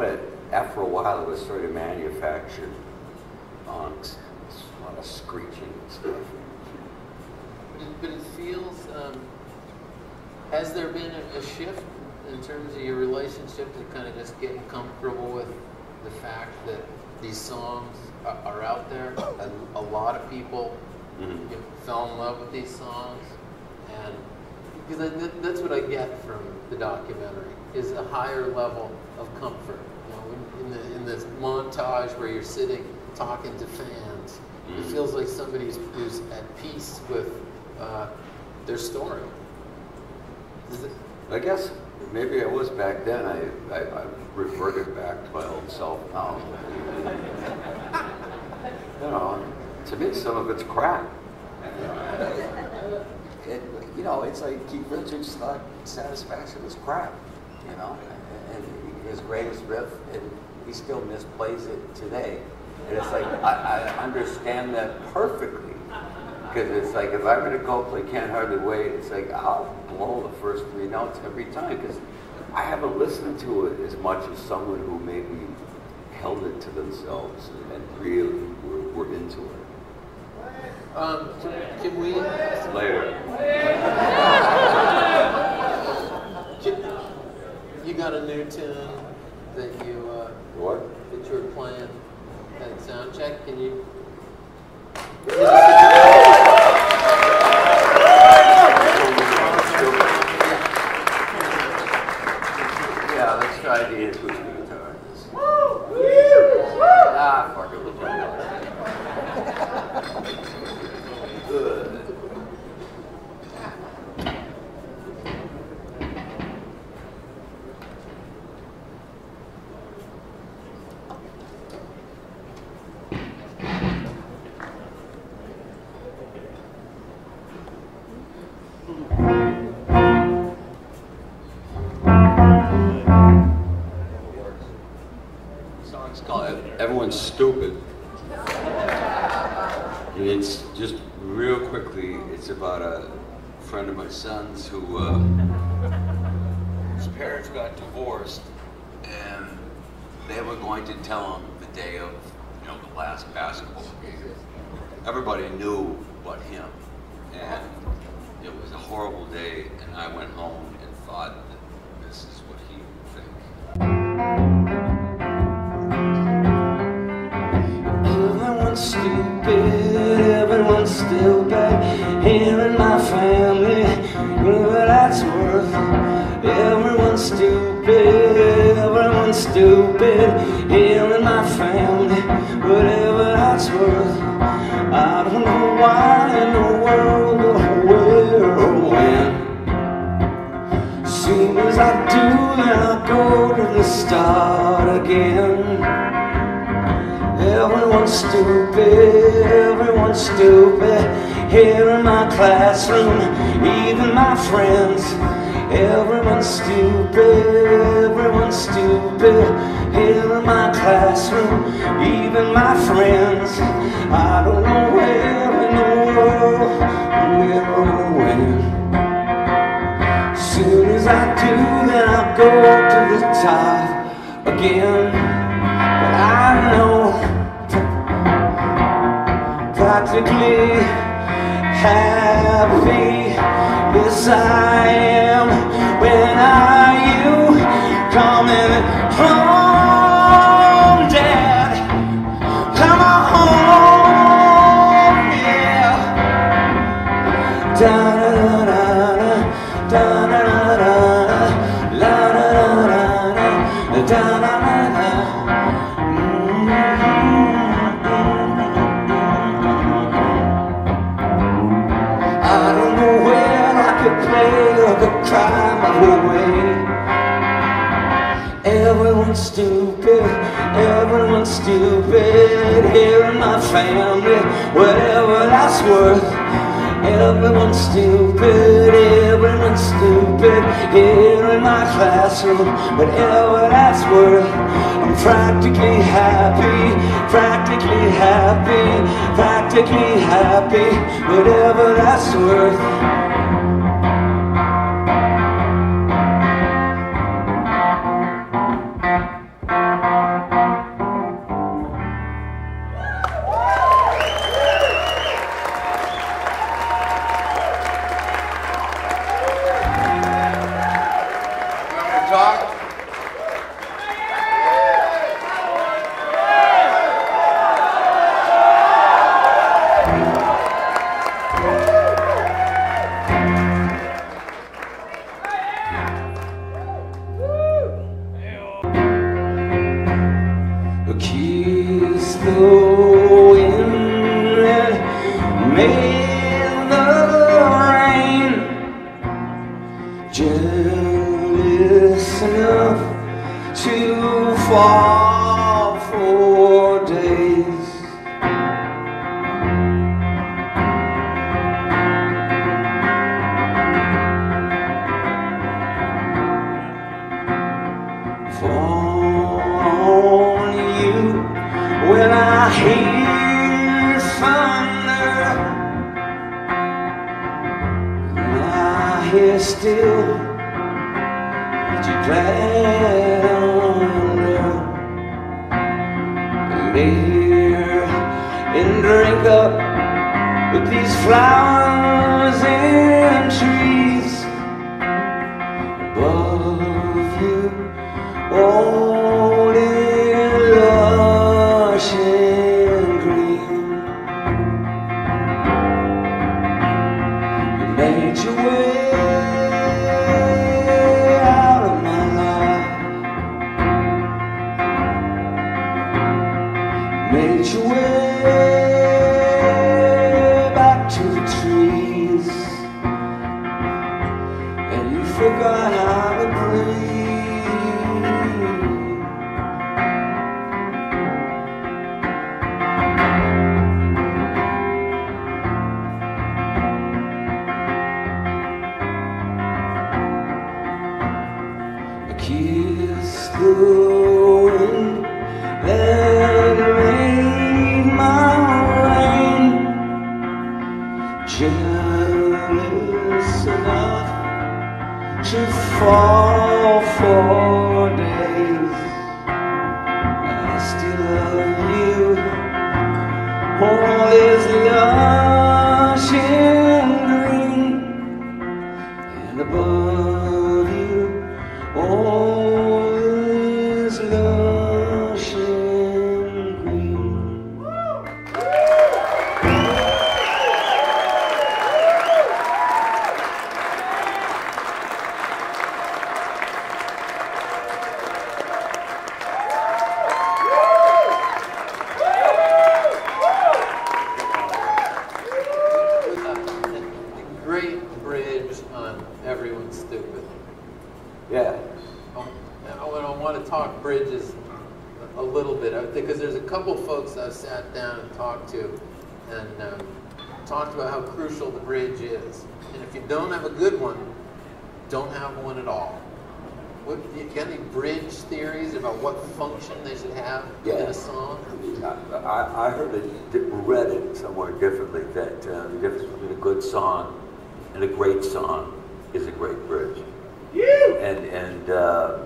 after a while, it was sort of manufactured on a lot of screeching and stuff. But it, but it feels, um, has there been a, a shift in terms of your relationship to kind of just getting comfortable with the fact that these songs are, are out there? A, a lot of people mm-hmm. you know, fell in love with these songs, and because I, that's what I get from the documentary, is a higher level of comfort. You know, in, in, the, in this montage where you're sitting talking to fans, mm-hmm. it feels like somebody's who's at peace with uh, their story. Is it, I guess maybe I was back then. I, I, I reverted back to my old self now. You know, to me, some of it's crap. It, you know, it's like Keith Richards thought Satisfaction was crap, you know, and, and his greatest riff, and he still misplays it today. And it's like, I, I understand that perfectly, because it's like, if I'm going to go play Can't Hardly Wait, it's like, I'll blow the first three notes every time, because I haven't listened to it as much as someone who maybe held it to themselves and really were, were into it. Um, can, can we... Later. Can, you got a new tune that you... Uh, what? That you were playing at Soundcheck. Can you... Yeah, let's try the acoustic guitar. Ah, fuck it, we'll try it. Good. The song's called Everyone's Stupid. And it's just real quickly, it's about a friend of my son's who, uh, his parents got divorced, and they were going to tell him the day of, you know, the last basketball game. Everybody knew but him, and it was a horrible day, and I went home and thought that this is what he would think. Everyone's stupid, everyone's stupid here in my family, whatever that's worth. Everyone's stupid, everyone's stupid here in my family, whatever that's worth. I don't know why in the world or where or when. Soon as I do, then I go to the start again. Everyone's stupid, everyone's stupid here in my classroom, even my friends. Everyone's stupid, everyone's stupid here in my classroom, even my friends. I don't know where in the world, where or when. Soon as I do, then I go to the top again. But I know practically happy, yes I am. When are you coming home, Dad? Come on home, yeah. Da da da da da da da da da da da da. Try my whole way. Everyone's stupid, everyone's stupid here in my family, whatever that's worth. Everyone's stupid, everyone's stupid here in my classroom, whatever that's worth. I'm practically happy, practically happy, practically happy, whatever that's worth. Thank you. here still, but you glad under lay here and drink up with these flowers and trees above you, all in lush and green. You made your way out of my life, made your way back to the trees, and you forgot how to breathe. Kiss the wind that made my rain jealous enough to fall for days. I still love you, all is lush and green, and above you all is lush and green. Great bridge on Everyone's Stupid. Yeah. Um, I want to talk bridges a little bit because there's a couple folks I've sat down and talked to and um, talked about how crucial the bridge is. And if you don't have a good one, don't have one at all. What, you got any bridge theories about what function they should have Yeah. in a song? I, I heard it, read it somewhere differently, that uh, the difference between a good song and a great song is a great bridge. And, and uh,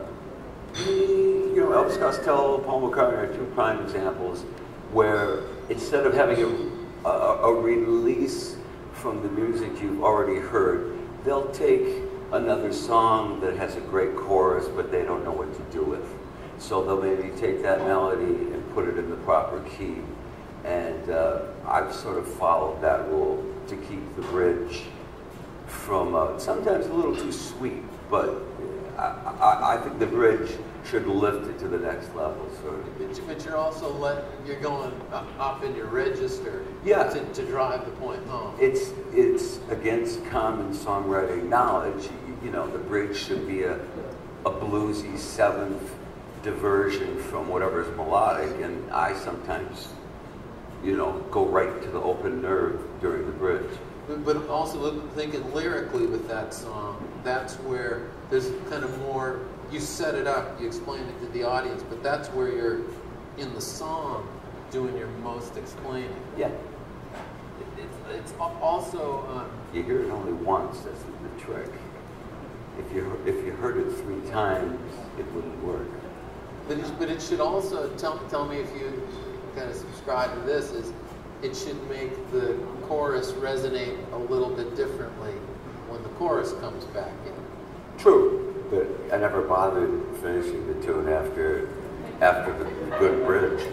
you know, Elvis Costello, Paul McCartney are two prime examples where instead of having a, a, a release from the music you've already heard, they'll take another song that has a great chorus, but they don't know what to do with. So they'll maybe take that melody and put it in the proper key. And uh, I've sort of followed that rule to keep the bridge from, uh, sometimes a little too sweet, but I, I, I think the bridge should lift it to the next level, sort of. But, but you're also let, you're going up, up in your register Yeah. to, to drive the point home. It's, it's against common songwriting knowledge. You, you know, the bridge should be a, a bluesy seventh diversion from whatever's melodic, and I sometimes, you know, go right to the open nerve during the bridge. But, but also look, thinking lyrically with that song, that's where there's kind of more, you set it up, you explain it to the audience, but that's where you're in the song doing your most explaining. Yeah. It, it's, it's al- also, um, You hear it only once, that's the, the trick. If you, if you heard it three times, it wouldn't work. but it, but it should also, tell, tell me if you kind of subscribe to this, is it should make the chorus resonate a little bit differently when the chorus comes back in. True, but I never bothered finishing the tune after after the good bridge.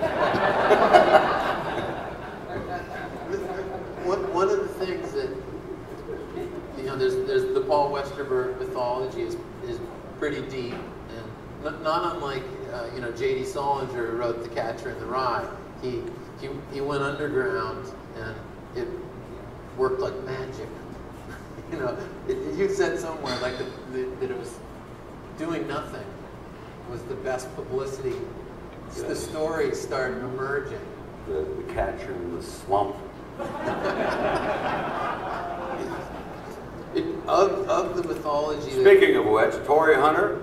one, one of the things that, you know, there's, there's the Paul Westerberg mythology is, is pretty deep, and not, not unlike, uh, you know, J D Salinger who wrote The Catcher in the Rye. He, he, he went underground and it worked like magic. You know, it, you said somewhere like the, the, that it was doing nothing was the best publicity. Yeah. The stories started emerging. The, the catcher in the swamp. It, of, of the mythology. Speaking of which, Tory Hunter,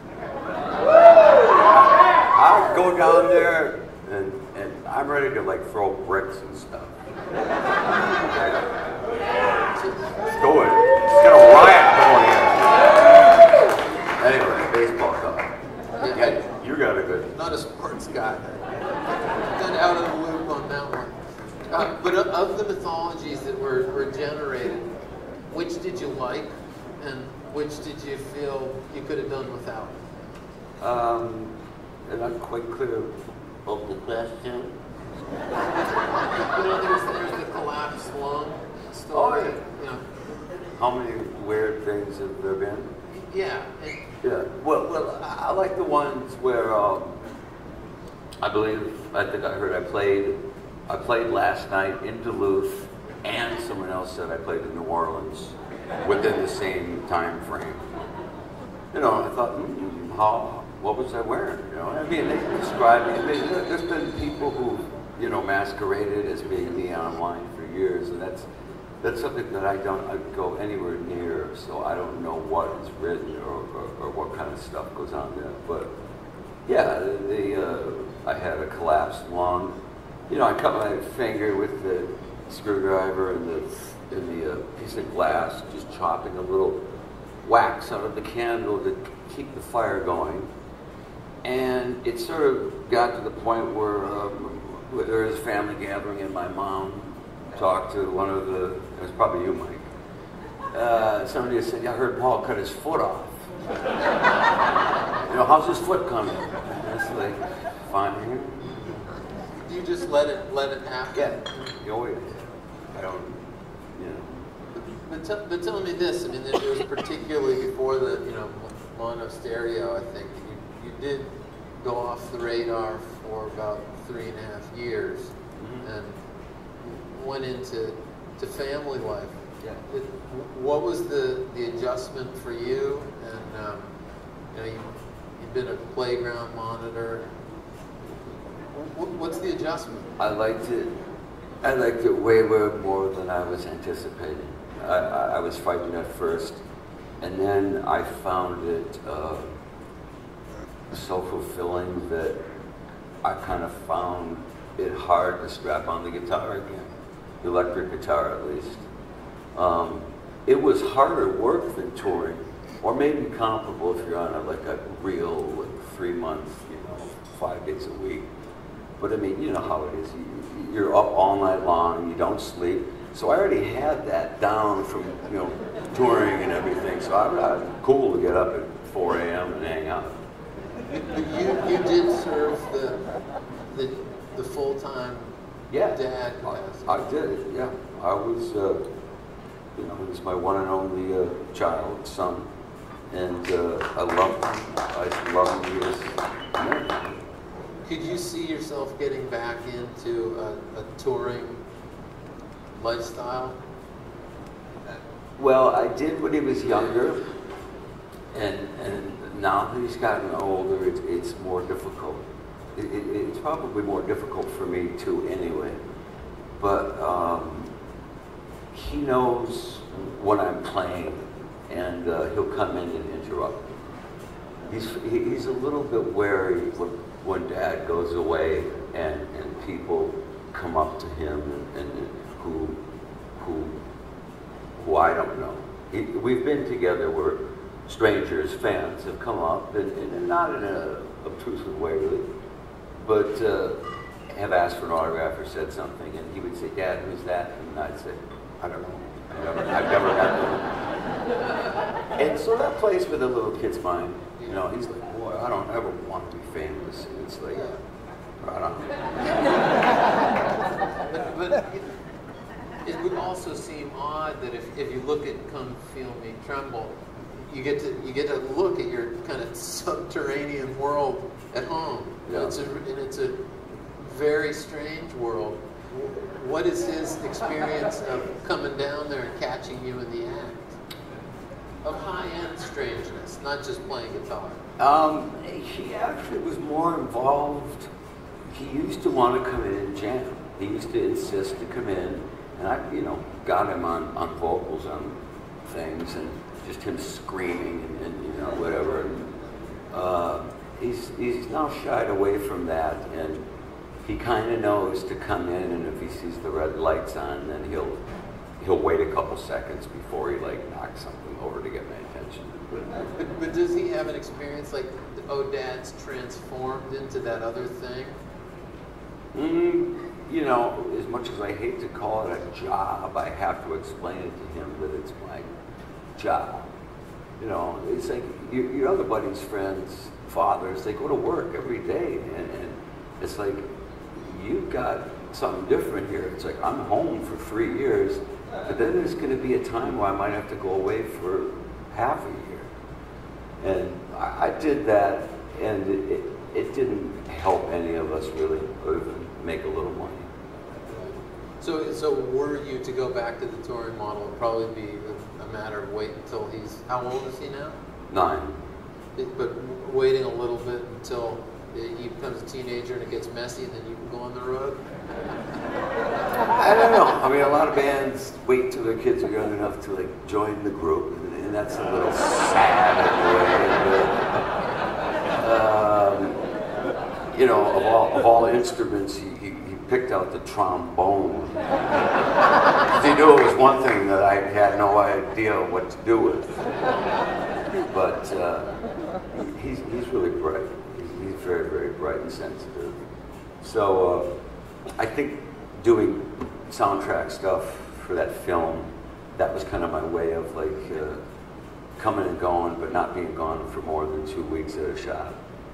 I'll go down there and, and I'm ready to like throw bricks and stuff. Let's do it. It's gonna riot. Uh, but of, of the mythologies that were, were generated, which did you like, and which did you feel you could have done without? Um, and I'm quite clear of the question. You know, there's, there's the collapsed lung story. Oh, yeah. You know. How many weird things have there been? Yeah. And, Yeah. Well, well, I I like the ones where um, I believe I think I heard I played. I played last night in Duluth, and someone else said I played in New Orleans within the same time frame. You know, I thought, mm, how? What was I wearing? You know, I mean, they describe me. I mean, there- there's been people who, you know, masqueraded as being me online for years, and that's that's something that I don't I go anywhere near. So I don't know what is written or, or, or what kind of stuff goes on there. But yeah, the, the uh, I had a collapsed lung. You know, I cut my finger with the screwdriver and the in the uh, piece of glass, just chopping a little wax out of the candle to keep the fire going. And it sort of got to the point where, um, where there was a family gathering, and my mom talked to one of the, it was probably you, Mike. Uh, somebody said, yeah, I heard Paul cut his foot off. You know, how's his foot coming? And it's like, fine. you just let it let it happen. Yeah. You always, I don't, you know. But, t- but tell me this, I mean, there was particularly before the, you know, mono stereo, I think, you, you did go off the radar for about three and a half years, mm-hmm. and went into to family life. Yeah. It, what was the, the adjustment for you? And, um, you know, you, you've been a playground monitor. What, what's the adjustment? I liked it. I liked it way, way more than I was anticipating. I, I, I was frightened at first, and then I found it uh, so fulfilling that I kind of found it hard to strap on the guitar again, the electric guitar at least. Um, it was harder work than touring, or maybe comparable if you're on a, like a real like, three month, you know, five days a week. But I mean, you know how it is. You, you're up all night long, you don't sleep. So I already had that down from, you know, touring and everything. So I, I was cool to get up at four A M and hang out. But you, you did serve the the, the full-time Yeah, dad I, capacity. I did. Yeah, I was. Uh, you know, he was my one and only uh, child, son, and uh, I loved him. I loved him. He was American. Could you see yourself getting back into a, a touring lifestyle? Well, I did when he was younger, and and now that he's gotten older, it's, it's more difficult. It, it, it's probably more difficult for me too, anyway. But um, he knows when I'm playing, and uh, he'll come in and interrupt me. He's he, he's a little bit wary when, when Dad goes away, and, and people come up to him and, and who who who I don't know. He, we've been together where strangers, fans, have come up, and, and not in an obtrusive way, really, but uh, have asked for an autograph or said something, and he would say, "Dad, who's that?" And I'd say, "I don't know. I've never, I've never met them." And so that plays with a little kid's mind. You know, he's like, "Boy, I don't ever want to be famous." And it's like, I don't know. But, but it would also seem odd that if, if you look at "Come Feel Me Tremble," you get to you get to look at your kind of subterranean world at home. Yeah. And it's a and it's a very strange world. What is his experience of coming down there and catching you in the act? Of high-end strangeness, not just playing guitar. Um, he actually was more involved. He used to want to come in and jam. He used to insist to come in, and I, you know, got him on, on vocals on things, and just him screaming and, and you know, whatever. And, uh, he's he's now shied away from that, and he kind of knows to come in, and if he sees the red lights on, then he'll he'll wait a couple seconds before he like knocks something over to get my attention. But, But, but does he have an experience like, oh, Dad's transformed into that other thing? mm, you know, as much as I hate to call it a job, I have to explain it to him that it's my job. You know, it's like your, your other buddies' friends, fathers, they go to work every day, and, and it's like, you've got something different here. It's like, I'm home for three years, but then there's going to be a time where I might have to go away for half a year. And I, I did that, and it, it, it didn't help any of us really, or even make a little money. So, so were you to go back to the touring model, it'd probably be a, a matter of waiting until he's, how old is he now? Nine. It, but waiting a little bit until he becomes a teenager and it gets messy, and then you can go on the road? I don't know. I mean, a lot of bands wait till their kids are young enough to like join the group, and, and that's a little sad in a way. But, um, you know, of all of all instruments, he, he, he picked out the trombone. He knew it was one thing that I had no idea what to do with. But uh, he's he's really bright. He's, he's very very bright and sensitive. So uh, I think doing soundtrack stuff for that film, that was kind of my way of like uh, coming and going, but not being gone for more than two weeks at a shot.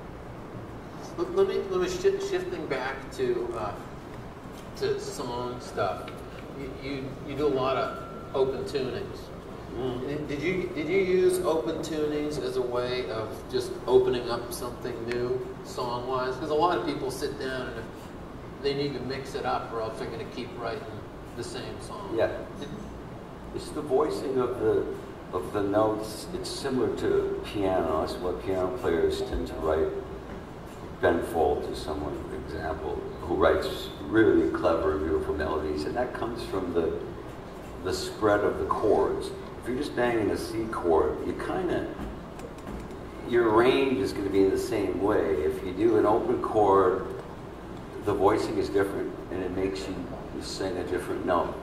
Let, let me let me sh shifting back to uh, to song stuff. You, you you do a lot of open tunings. Mm. Did you did you use open tunings as a way of just opening up something new song wise? Because a lot of people sit down and if they need to mix it up, or else they're going to keep writing the same song. Yeah, it's the voicing of the of the notes. It's similar to piano. That's what piano players tend to write. Ben Folds is someone, for example, who writes really clever, beautiful melodies, and that comes from the the spread of the chords. If you're just banging a C chord, you kind of, your range is going to be in the same way. If you do an open chord, the voicing is different, and it makes you sing a different note.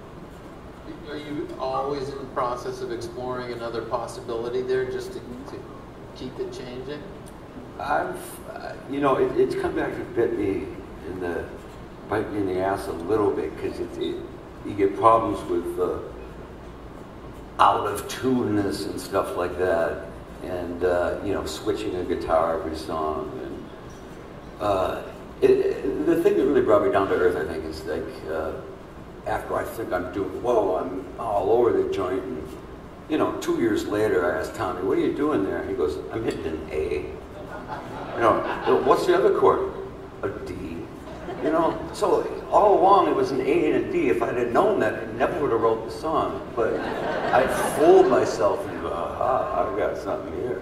Are you always in the process of exploring another possibility there, just to, to keep it changing? I've, uh, you know, it, it's come back to bit me in the, bite me in the ass a little bit, because it, it, you get problems with uh, out of tuneness and stuff like that, and uh, you know, switching a guitar every song. And uh, it, it, the thing that really brought me down to earth, I think, is like uh, after I think I'm doing, whoa, I'm all over the joint, and you know, two years later, I asked Tommy, "What are you doing there?" He goes, "I'm hitting an A." You know, what's the other chord? A D. You know, so all along it was an A and a D. If I'd have known that, I never would have wrote the song. But I fooled myself and go, aha, I've got something here.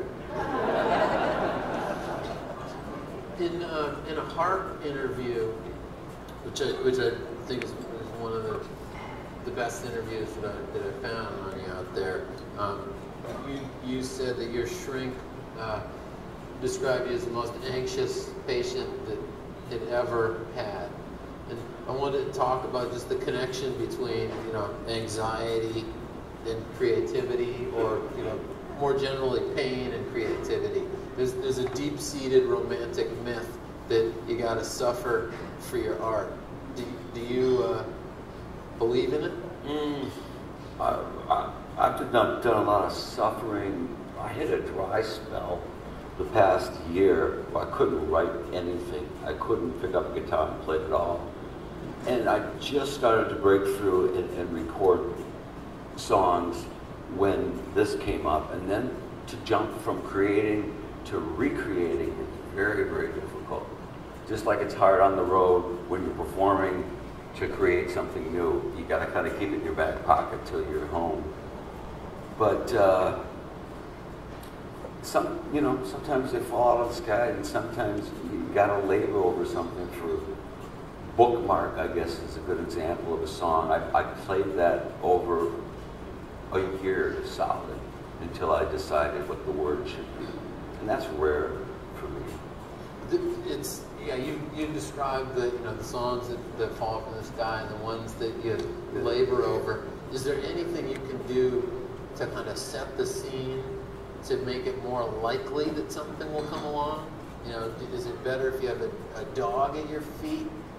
In uh, in a Harp interview, which I which I think is, is one of the the best interviews that I that I found on you out there, um, you you said that your shrink uh, described you as the most anxious patient that it ever had. And I wanted to talk about just the connection between, you know, anxiety and creativity, or, you know, more generally pain and creativity. There's, there's a deep-seated romantic myth that you got to suffer for your art. Do, do you uh, believe in it? Mm. I, I, I've done, done a lot of suffering. I hit a dry spell the past year where I couldn't write anything. I couldn't pick up a guitar and play at all. And I just started to break through and, and record songs when this came up. And then to jump from creating to recreating is very, very difficult. Just like it's hard on the road when you're performing to create something new. You gotta kind of keep it in your back pocket till you're home. But uh, Some, you know, sometimes they fall out of the sky, and sometimes you gotta labor over something. For Bookmark, I guess, is a good example of a song. I, I played that over a year solid until I decided what the words should be, and that's rare for me. It's yeah. You you described the you know the songs that, that fall from the sky and the ones that you labor over. Is there anything you can do to kind of set the scene, to make it more likely that something will come along? You know, is it better if you have a, a dog at your feet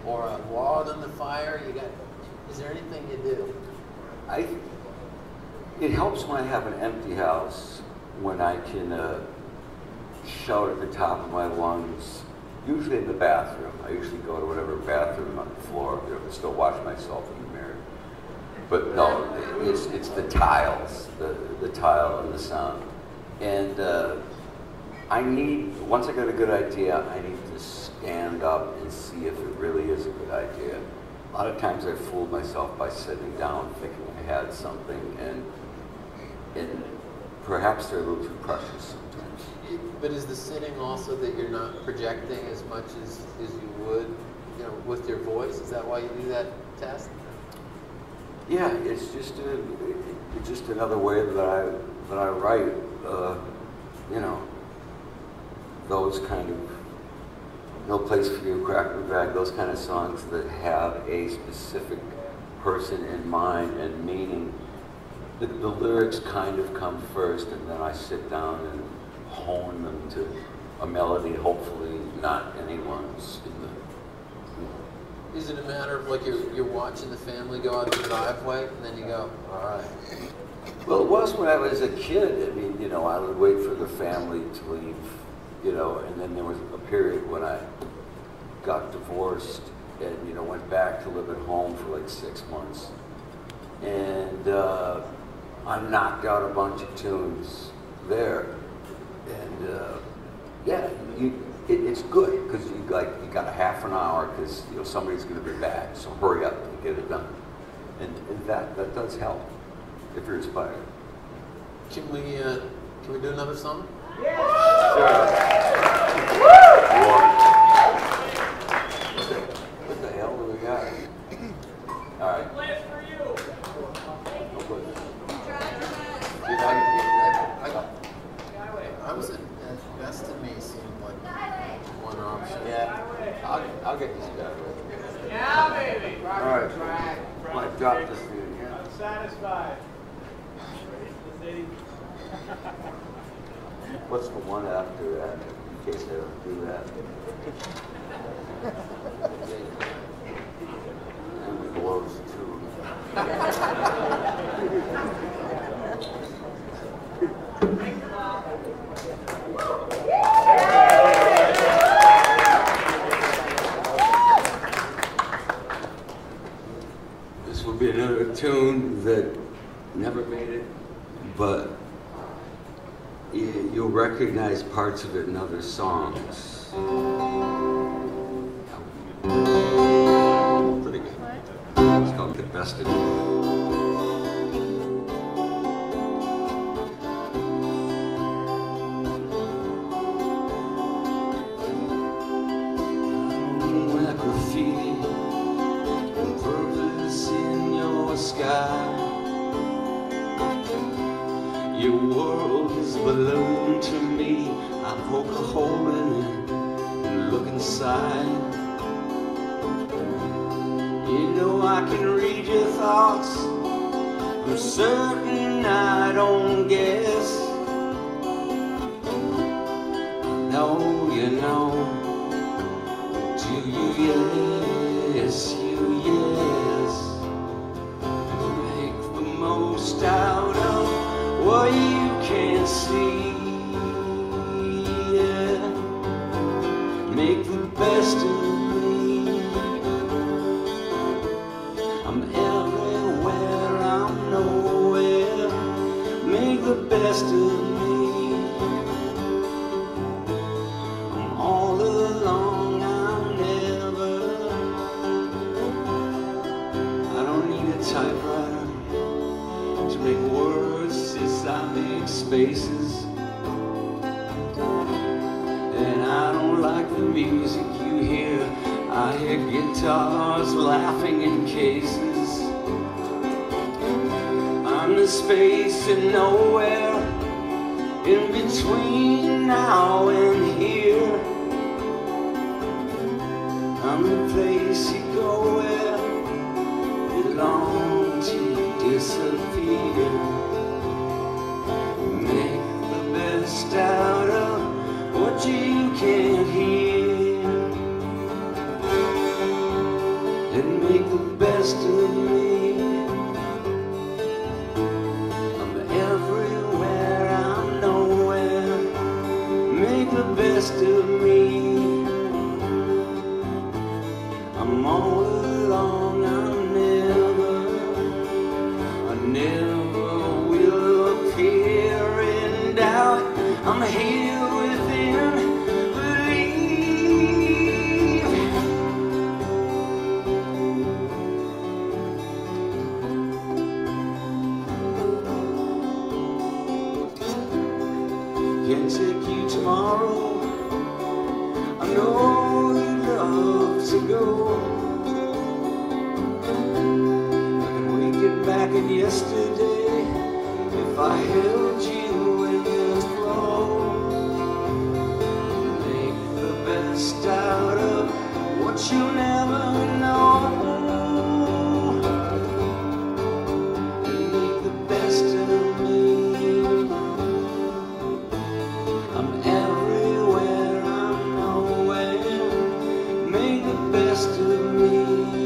or a log on the fire? You got? Is there anything you do? I. It helps when I have an empty house, when I can uh, shout at the top of my lungs. Usually in the bathroom. I usually go to whatever bathroom on the floor. You know, still wash myself in the mirror. But no, it's it's the tiles, the the tile and the sound. And uh, I need, once I got a good idea, I need to stand up and see if it really is a good idea. A lot of times I fooled myself by sitting down thinking I had something, and and perhaps they're a little too precious sometimes. But is the sitting also that you're not projecting as much as, as you would, you know, with your voice? Is that why you do that test? Yeah, it's just a, it's just another way that I that I write. Uh, you know, those kind of No Place for You, Cracker Bag, those kind of songs that have a specific person in mind and meaning. The, the lyrics kind of come first, and then I sit down and hone them to a melody, hopefully not anyone's in the. You know. Is it a matter of like you're, you're watching the family go out the driveway, and then you go, all right. Well, it was when I was a kid. I mean, you know, I would wait for the family to leave, you know, and then there was a period when I got divorced and, you know, went back to live at home for like six months. And uh, I knocked out a bunch of tunes there. And uh, yeah, you, it, it's good because you like you got a half an hour because, you know, somebody's going to be back, so hurry up and get it done. And, and that that does help if you're inspired. Can we uh, can we do another song? Sure. What the hell do we got? All right. Play it for you. No good. I, I, I, I was at, at Best in Me seemed like one option. Yeah, I'll, I'll get this guy. Yeah, baby. All right. I'm gonna drop this thing again. I'm satisfied. What's the one after that? In case I don't do that. And it blows too. This will be another tune that never made it, but you'll recognize parts of it in other songs. Pretty good. It's called The Best of Me. Your world is a balloon to me. I poke a hole in it and look inside. You know I can read your thoughts. I'm certain I don't guess. I know you know. Do you? Yes, you yes. Make the most out of what you can't see, yeah. Make the best of me. I'm everywhere, I'm nowhere. Make the best of me. I'm all alone, I'm never. I don't need a typewriter to make words as I make spaces. And I don't like the music you hear. I hear guitars laughing in cases. I'm the space and nowhere, in between now and here. I'm the place you go where you long to disappear. Make the best out of what you can't hear. can take you tomorrow. I know you'd love to go. I can wake it back in yesterday if I held you in the flow. Make the best out of what you never know. And make the best of me. I'm everywhere, I'm nowhere. Make the best of me.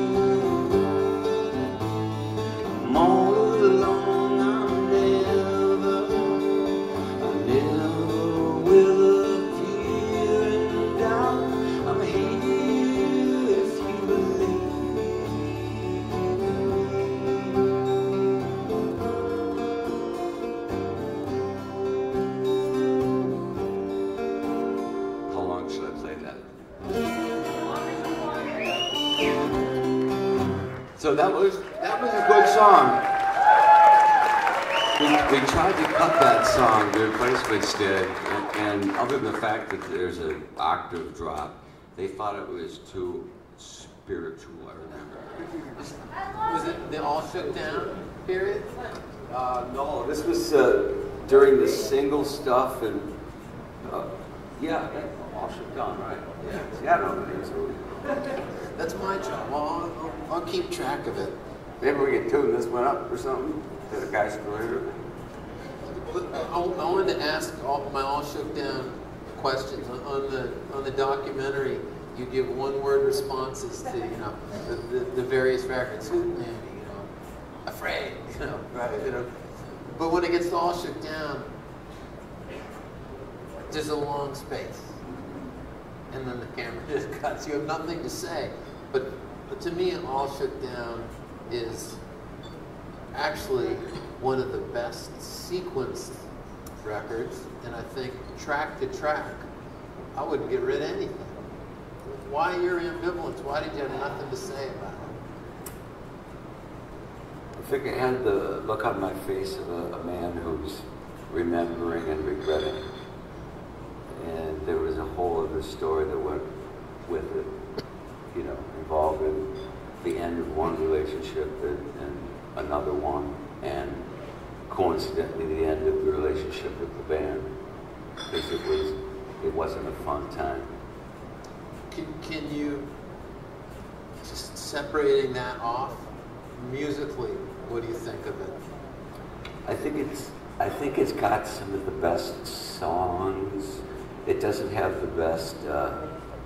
I'm all alone, I'm never, I never will appear in doubt. I'm here if you believe in me. How long should I play that? So that was that was a good song. We, we tried to cut that song, the replacements did, and, and other than the fact that there's an octave drop, they thought it was too spiritual, I remember. Was it the All Shook Down period? Uh, no, this was uh, during the single stuff, and uh, yeah, all shook down, right? Yeah. Yeah, no, it's That's my job. Well, I'll, I'll keep track of it. Maybe we could tune this one up or something to the guy's career. But I, I wanted to ask all, my All Shook Down questions on, on the on the documentary. You give one-word responses to you know the, the, the various records. Who, man, you know, afraid, you know, Right. you know. But when it gets to All Shook Down, there's a long space, and then the camera just cuts. You have nothing to say. But but to me, All Shook Down is actually one of the best sequenced records, and I think track to track, I wouldn't get rid of anything. Why your ambivalence? Why did you have nothing to say about it? I think I had the look on my face of a, a man who's remembering and regretting. And there was a whole other story that went with it, you know, involving the end of one relationship and, and another one, and coincidentally the end of the relationship with the band, because it was it wasn't a fun time. Can, can you, just separating that off, musically, what do you think of it? I think it's I think it's got some of the best songs. It doesn't have the best uh,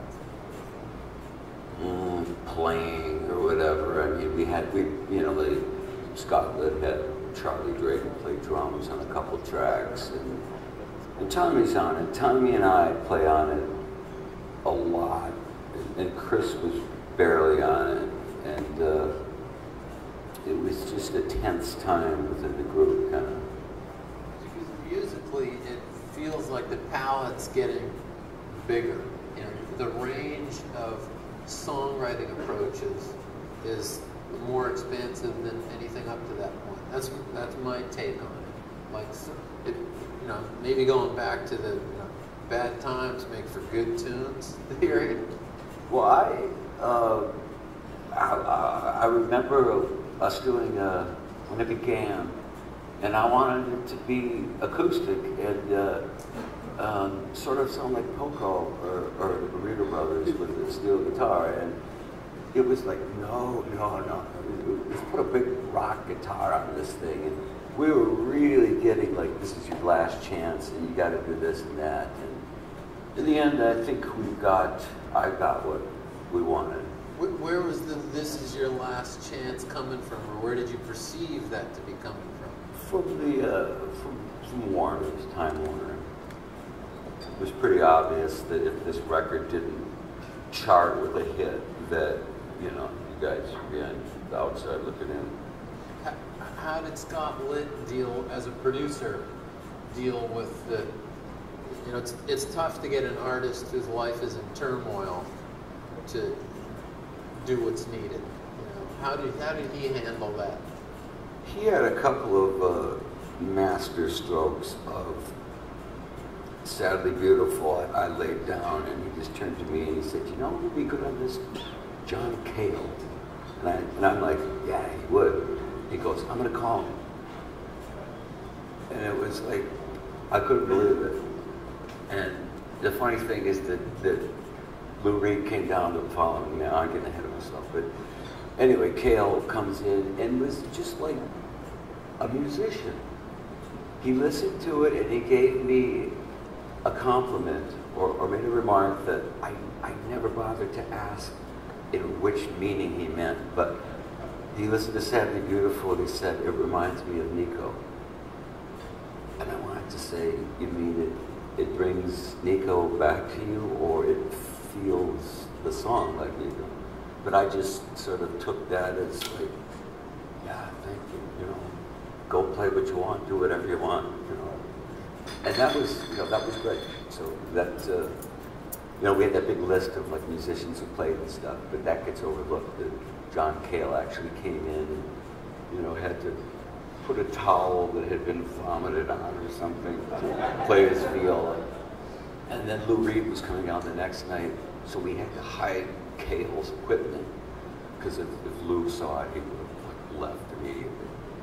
mm, playing or whatever. I mean, we had we you know the Scott Litt had Charlie Drayton play drums on a couple tracks, and, and Tommy's on it. Tommy and I play on it a lot, and, and Chris was barely on it, and uh, it was just a tense time within the group, kind of. Because musically, it feels like the palette's getting bigger. You know, the range of songwriting approaches is more expansive than anything up to that point. That's that's my take on it. Like, it, you know, maybe going back to the you know, bad times make for good tunes theory. Well, I, uh, I, I, I remember us doing uh, when it began, and I wanted it to be acoustic and uh, um, sort of sound like Poco or, or the Burrito Brothers with the steel guitar, and it was like, no, no, no, let's put a big rock guitar on this thing, and we were really getting like, this is your last chance, and you got to do this and that, and in the end, I think we got, I got what we wanted. Where was the "this is your last chance" coming from, or where did you perceive that to be coming from? From the uh, from, from Warner's, Time Warner. It was pretty obvious that if this record didn't chart with a hit, that you know you guys would be on the outside looking in. How, how did Scott Litt deal as a producer? Deal with the, you know, it's it's tough to get an artist whose life is in turmoil to do what's needed. You know, how did how did he handle that? He had a couple of uh, master strokes of Sadly Beautiful, I, I laid down and he just turned to me and he said, you know who would be good on this? John Cale. And, I, and I'm like, yeah, he would. He goes, I'm going to call him. And it was like, I couldn't believe it. And the funny thing is that, that Lou Reed came down to follow me. Now I'm getting ahead of myself. But anyway, Cale comes in and was just like a musician. He listened to it and he gave me a compliment or, or made a remark that I, I never bothered to ask in which meaning he meant, but he listened to Sadly Beautiful and he said, it reminds me of Nico. And I wanted to say, you mean it, it brings Nico back to you, or it feels the song like Nico? But I just sort of took that as like, yeah, thank you, you know, go play what you want, do whatever you want, you know. And that was, you know, that was great. So that, uh, you know, we had that big list of like musicians who played and stuff, but that gets overlooked. That John Cale actually came in and, you know, had to put a towel that had been vomited on or something to play his viola. And then Lou Reed was coming out the next night, so we had to hide Cale's equipment, because if, if Lou saw it, he would have like, left immediately.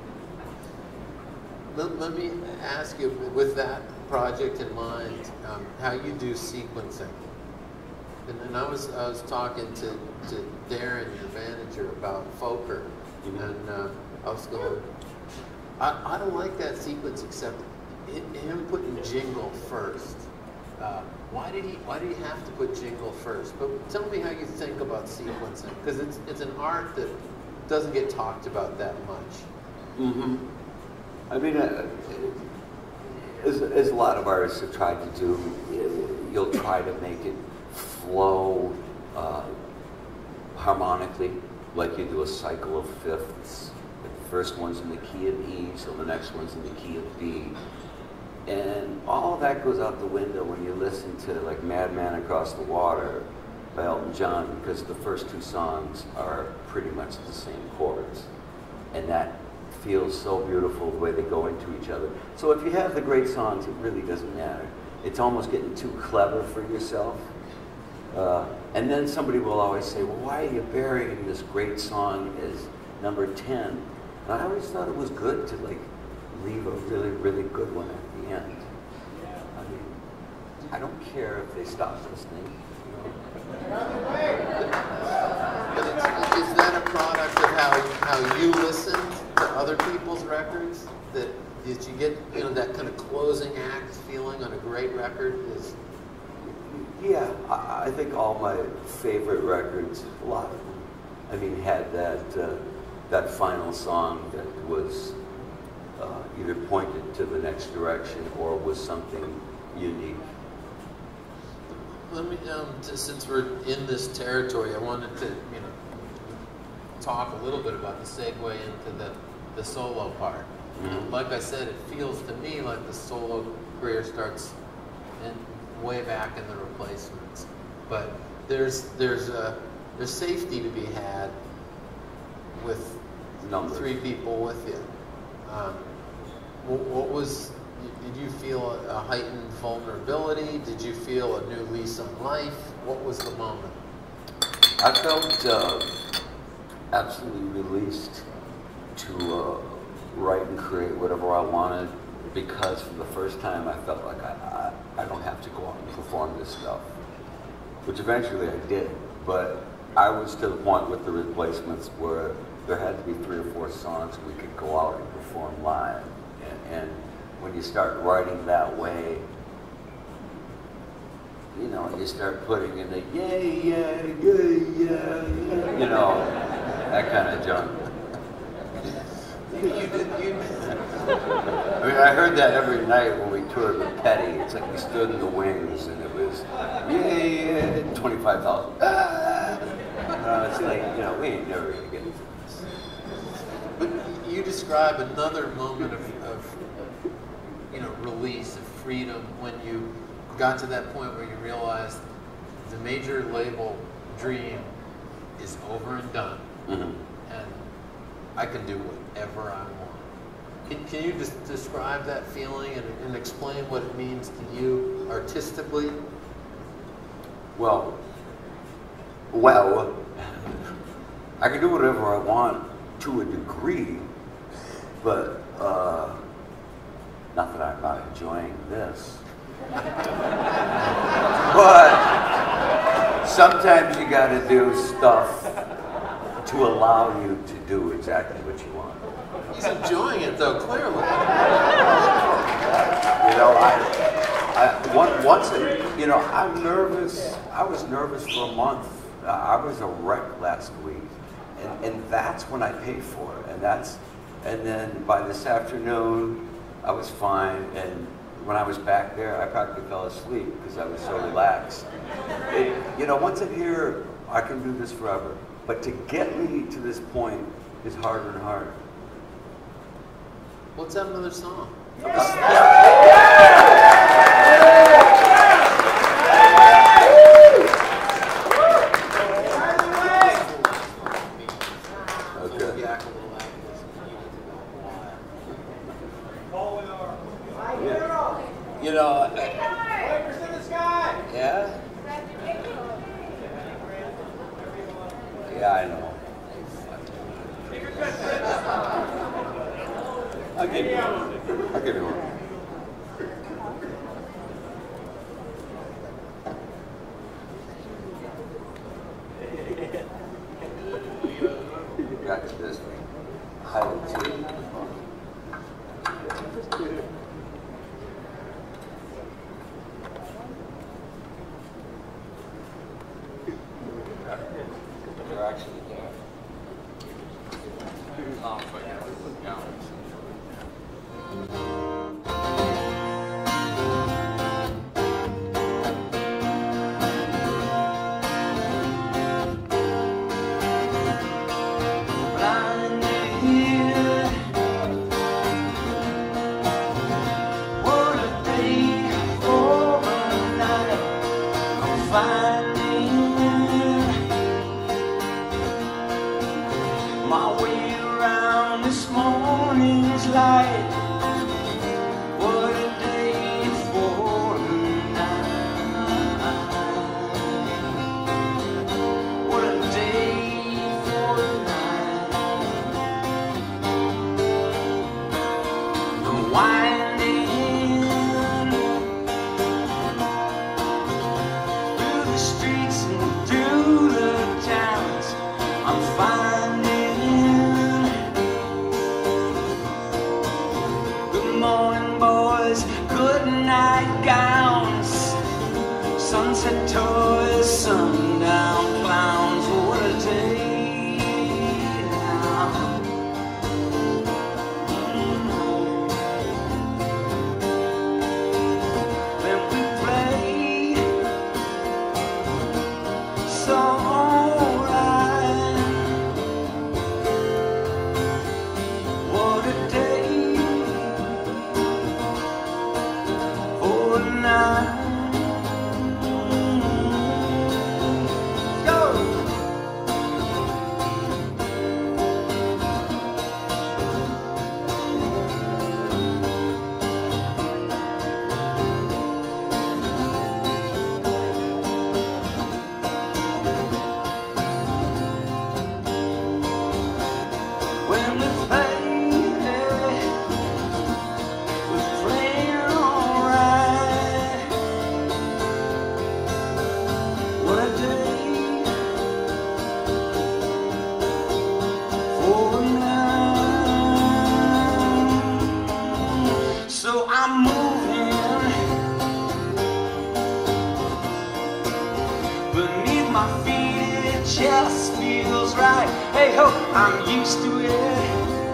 Let, let me ask you, with that project in mind, um, how you do sequencing. And then I was I was talking to, to Darren, your manager, about Fokker, mm-hmm. and uh, I was going, I, I don't like that sequence except it, him putting jingle first. Uh, why did he Why did he have to put jingle first? But tell me how you think about sequencing, because it's it's an art that doesn't get talked about that much. Mm-hmm. I mean, uh, as, as a lot of artists have tried to do, you'll try to make it flow uh, harmonically, like you do a cycle of fifths. The first one's in the key of E, so the next one's in the key of B. And all of that goes out the window when you listen to like Madman Across the Water by Elton John, because the first two songs are pretty much the same chords. And that feels so beautiful the way they go into each other. So if you have the great songs, it really doesn't matter. It's almost getting too clever for yourself. Uh, and then somebody will always say, well, why are you burying this great song as number ten? And I always thought it was good to like leave a really, really good one at the end. I mean, I don't care if they stop listening. But it's, is that a product of how, how you listen to other people's records? That did you get, you know, that kind of closing act feeling on a great record? Is Yeah, I, I think all my favorite records, a lot of them, I mean, had that uh, that final song that was uh, either pointed to the next direction or was something unique. Let me, um, to, since we're in this territory, I wanted to, you know, talk a little bit about the segue into the, the solo part. Mm-hmm. Like I said, it feels to me like the solo career starts in, way back in the Replacements, but there's there's a there's safety to be had with Numbers. Three people with you. Um, what, what was? Did you feel a, a heightened vulnerability? Did you feel a new lease on life? What was the moment? I felt uh, absolutely released to uh, write and create whatever I wanted, because for the first time I felt like I, I, I don't have to go out and perform this stuff, which eventually I did. But I was to the point with the Replacements where there had to be three or four songs we could go out and perform live. And, and when you start writing that way, you know, you start putting in the yeah, yeah, yeah, yeah, yeah, you know, that kind of junk. You did, you I mean, I heard that every night when we toured with Petty. It's like we stood in the wings and it was, yeah, yeah, twenty-five thousand. Ah! Uh, it's like, you know, we ain't never gonna get into this. But you describe another moment of, of, you know, release, of freedom, when you got to that point where you realized the major label dream is over and done, Mm-hmm. and I can do whatever I want. Can, can you just describe that feeling and, and explain what it means to you artistically? Well, well, I can do whatever I want to a degree, but uh, not that I'm not enjoying this. But sometimes you got to do stuff to allow you to do exactly what you want. He's enjoying it though, clearly. You know, I, I one, once, it, you know, I'm nervous. I was nervous for a month. Uh, I was a wreck last week, and, and that's when I paid for it. And that's, and then by this afternoon, I was fine. And when I was back there, I practically fell asleep because I was so relaxed. It, you know, once I'm here, I can do this forever. But to get me to this point is harder and harder. Let's have another song. Okay. Yeah. You know, Wipers in the sky! yeah? Yeah, I know. I'll give you one. I'll give you one. Got it this way. Hide it too. You're actually there. Oh, fuck yeah. My way around this morning's light. What a day for a night. What a day for a night. The winding through the streets and through the towns, I'm finding. Good morning, boys. Good night gowns. Sunset toys, sundown clowns. What a day now. Mm-hmm. Then we play so. Just feels right. Hey ho, I'm used to it.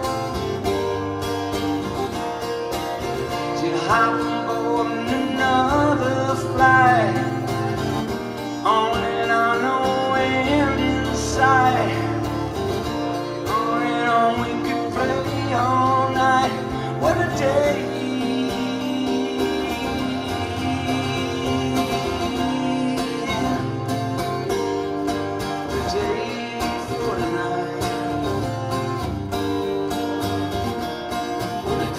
To hop aboard another flight, on and on, no end in sight. On and on, we could play all night. What a day. What a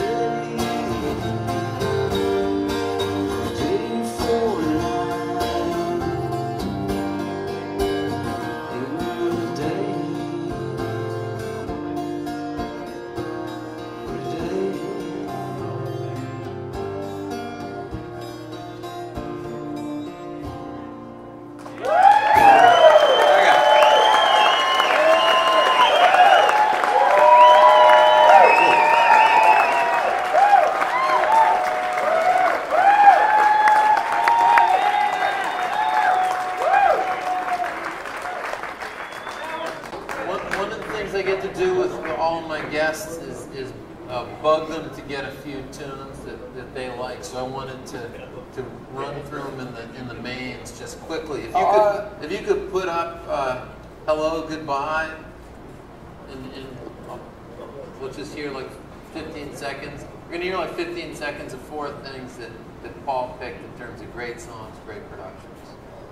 is uh, bug them to get a few tunes that, that they like. So I wanted to to run through them in the in the mains just quickly. If you Uh, could, if you could put up uh, "Hello, Goodbye," and, and uh, we'll just hear like fifteen seconds. We're gonna hear like fifteen seconds of four things that that Paul picked in terms of great songs, great productions.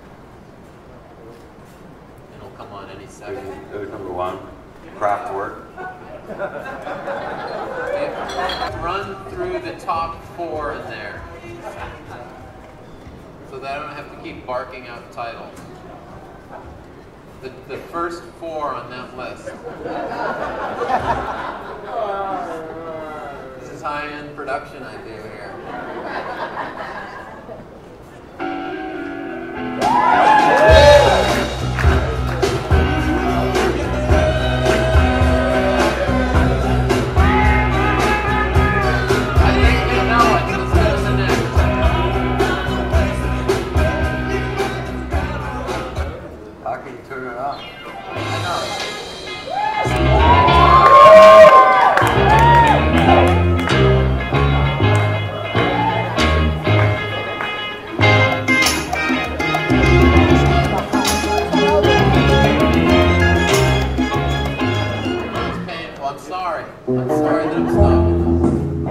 It'll come on any second. There's number one, Kraftwerk. Run through the top four in there, so that I don't have to keep barking out titles. The, the first four on that list. This is high-end production I do here. I'm sorry that I'm stopping.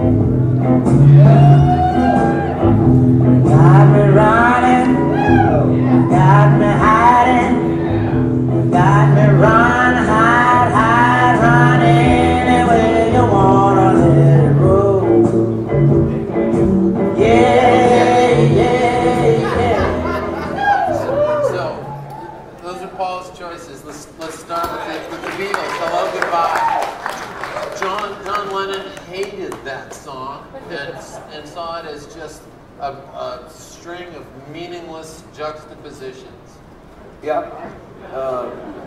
Got me running, got me hiding, got me run, hide, hide, run anywhere you wanna let it roll. Yeah, yeah, yeah. So, those are Paul's choices. Let's let's start with the, with the Beatles. Hello, Goodbye. John, John Lennon hated that song and, and saw it as just a, a string of meaningless juxtapositions. Yep. Uh,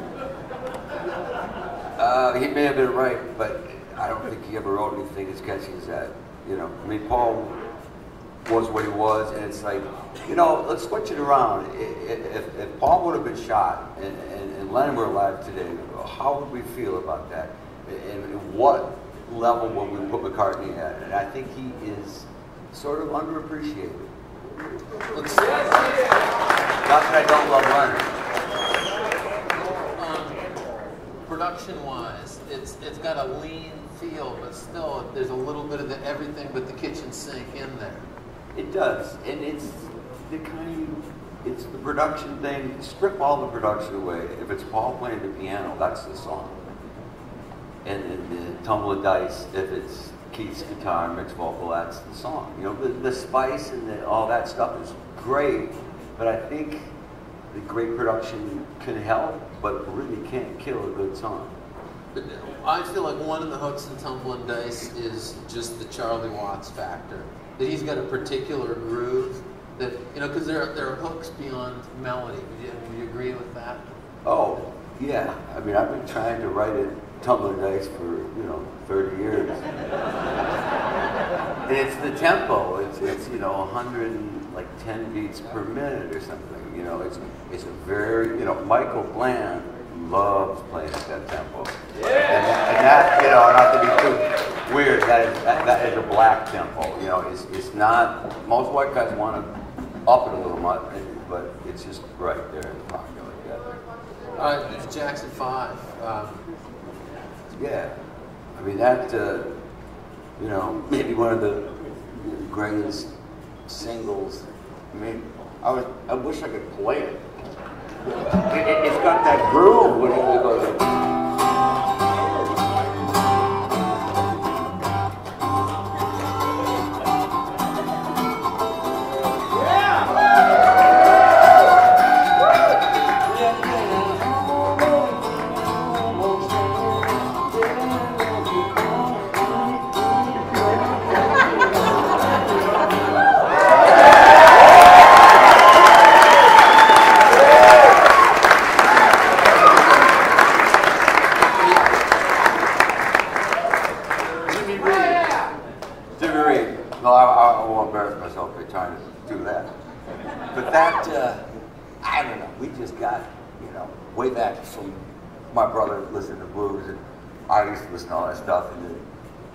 uh, he may have been right, but I don't think he ever wrote anything as catchy as that. You know, I mean, Paul was what he was, and it's like, you know, let's switch it around. If, if Paul would have been shot and, and, and Lennon were alive today, how would we feel about that? And what level would we put McCartney at? And I think he is sort of underappreciated. Let's see. Not that I don't love Lennon. Um, production-wise, it's it's got a lean feel, but still there's a little bit of the everything but the kitchen sink in there. It does, and it's the kind of, it's the production thing. Strip all the production away. If it's Paul playing the piano, that's the song. And, and the tumble of dice, if it's Keith's guitar, mixed vocal, that's the song. You know, the, the spice and the, all that stuff is great, but I think the great production can help, but really can't kill a good song. But I feel like one of the hooks in Tumble and Dice is just the Charlie Watts factor. That he's got a particular groove that, you know, because there are, there are hooks beyond melody. Would you, would you agree with that? Oh, yeah. I mean, I've been trying to write it Tumble and Dice for, you know, thirty years. And it's the tempo. It's, it's you know, one hundred ten beats per minute or something. You know, it's it's a very, you know, Michael Bland loves playing at that tempo. Yeah. And, and that, you know, not to be too weird, that is, that, that is a black tempo. You know, it's, it's not, most white guys want to up it a little much, but it's just right there in the pocket like that. All right, it's Jackson five. Um, Yeah, I mean that, uh, you know, maybe one of the greatest singles. I mean, I was, I wish I could play it. it, it it's got that groove when it goes.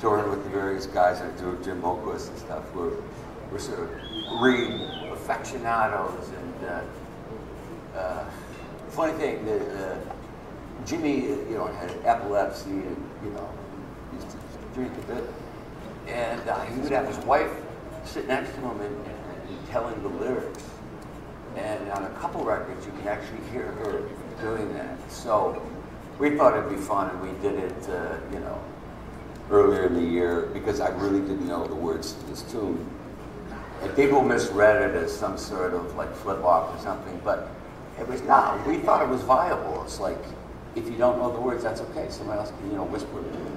touring with the various guys that do Jim Boquist and stuff, we're, we're sort of Reed aficionados. And uh, uh, funny thing, that uh, Jimmy, you know, had epilepsy and, you know, used to drink a bit. And uh, he would have his wife sit next to him and, and, and telling the lyrics. And on a couple records, you can actually hear her doing that. So we thought it'd be fun, and we did it, uh, you know, earlier in the year, because I really didn't know the words to this tune. And people misread it as some sort of like flip-off or something, but it was not. We thought it was viable. It's like, if you don't know the words, that's okay. Somebody else can, you know, whisper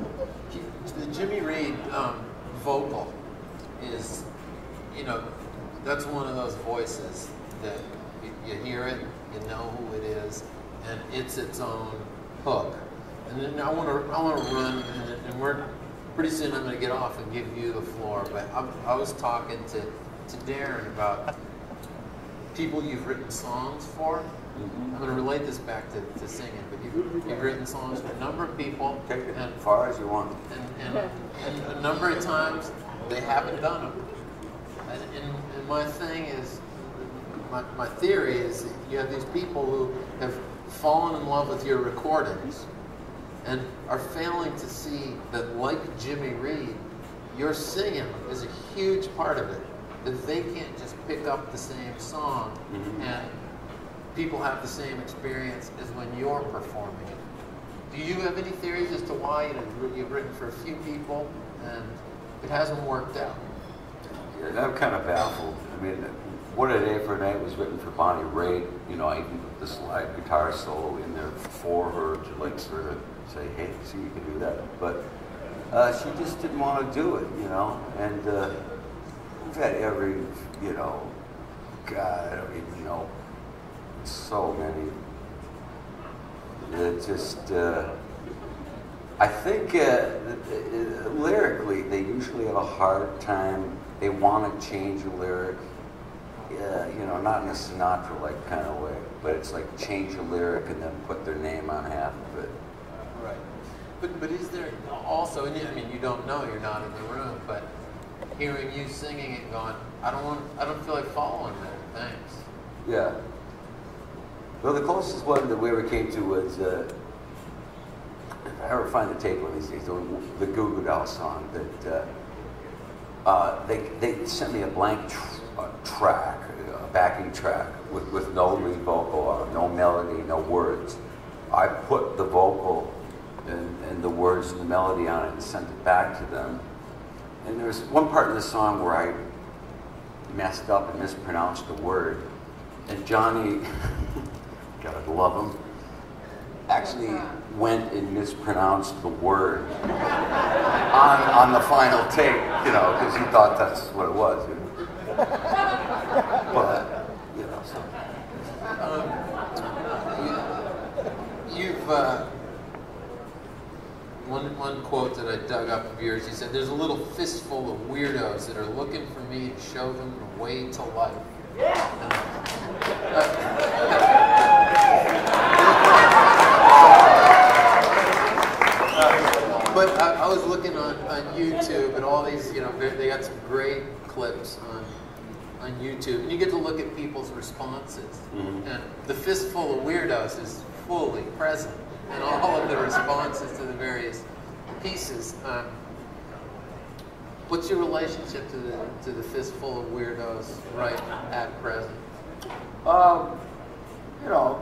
it. The Jimmy Reed um, vocal is, you know, that's one of those voices that you, you hear it, you know who it is, and it's its own hook. And then I want to, I want to run, and, and we're pretty soon. I'm going to get off and give you the floor. But I, I was talking to to Darren about people you've written songs for. Mm-hmm. I'm going to relate this back to, to singing, but you've, you've written songs for a number of people. Take it and, as far as you want. And, and, and a number of times they haven't done them. And, and, and my thing is, my, my theory is that you have these people who have fallen in love with your recordings and are failing to see that, like Jimmy Reed, your singing is a huge part of it. That they can't just pick up the same song mm-hmm. and people have the same experience as when you're performing it. Do you have any theories as to why, you know, you've written for a few people and it hasn't worked out? Yeah, I'm kind of baffled. I mean, What a Day for a Night was written for Bonnie Raitt. You know, I even put the slide guitar solo in there for her to like sort of say, hey, see, you can do that. But uh, she just didn't want to do it, you know. And uh, we've had every, you know, God, I don't even know, so many. It just, uh, I think uh, uh, lyrically, they usually have a hard time. They want to change a lyric, uh, you know, not in a Sinatra-like kind of way, but it's like change a lyric and then put their name on half of it. Right. But but is there also, and I mean, you don't know, you're not in the room, but hearing you singing it, going, I don't want, I don't feel like following that. Thanks. Yeah. Well, the closest one that we ever came to was, uh, if I ever find the tape one of these days, the Goo Goo Dolls song that uh, uh, they they sent me a blank tr uh, track, a backing track with with no lead vocal on it, no melody, no words. I put the vocal and, and the words and the melody on it and sent it back to them. And there's one part in the song where I messed up and mispronounced the word, and Johnny, gotta love him, actually went and mispronounced the word on, on the final tape, you know, because he thought that's what it was. You know. But, you know, so. Um, you, you've, uh, one, one quote that I dug up of yours, you said, there's a little fistful of weirdos that are looking for me to show them the way to life. But I, I was looking on, on YouTube and all these, you know, they got some great clips on on YouTube, and you get to look at people's responses. Mm-hmm. And the fistful of weirdos is fully present in all of the responses to the various pieces. Um, what's your relationship to the to the fistful of weirdos right at present? Um, you know,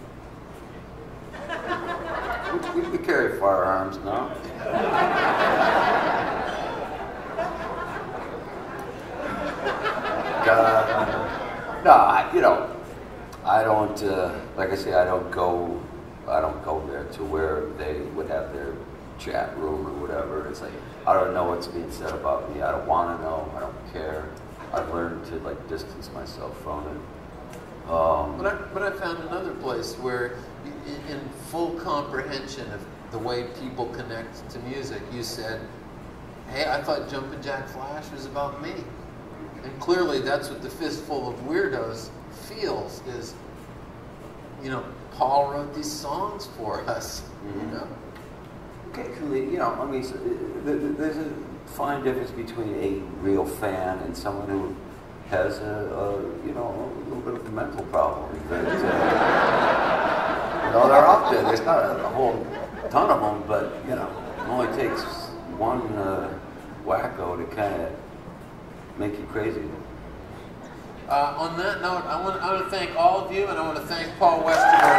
we, we carry firearms now. uh, no, I, you know, I don't. Uh, like I say, I don't go. I don't go there to where they would have their chat room or whatever. It's like I don't know what's being said about me. I don't want to know. I don't care. I've learned to like distance myself from it. Um, but, I, but I found another place where, in, in full comprehension of the way people connect to music, you said, hey, I thought Jumpin' Jack Flash was about me. And clearly that's what the Fistful of Weirdos feels, is, you know, Paul wrote these songs for us, mm-hmm. you know? Occasionally, you know, I mean, there's a fine difference between a real fan and someone who has a, a you know, a little bit of a mental problem. That, uh, you know, they're up there. There's not a, a whole ton of them, but you know, it only takes one uh, wacko to kind of make you crazy. Uh, on that note, I want, I want to thank all of you, and I want to thank Paul Westerberg.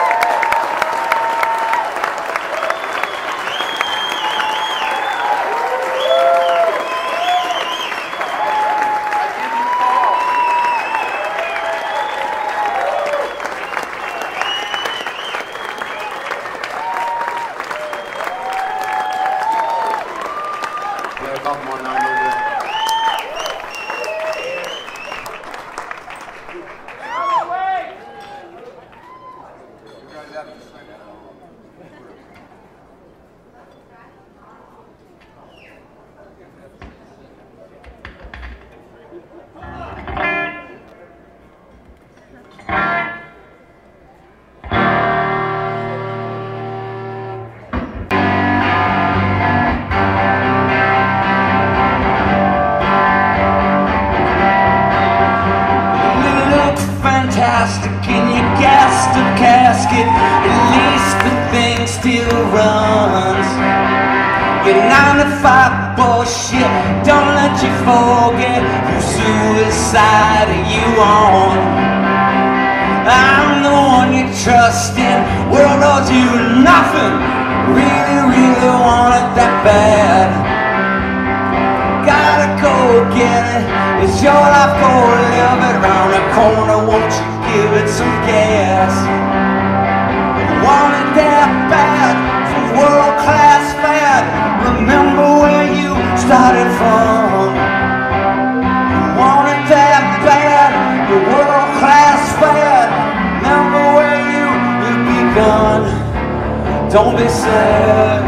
In your gassed up casket, at least the thing still runs. Your nine to five bullshit, don't let you forget whose suicide you on. I'm the one you trust in, world owes you nothing. Really, really want it that bad. Gotta go get it, it's your life, go live it. Round the corner, won't you give it some gas? Want it that bad, from world-class fad. Remember where you started from. Want it that bad, your world-class fad. Remember where you, you've begun. Don't be sad,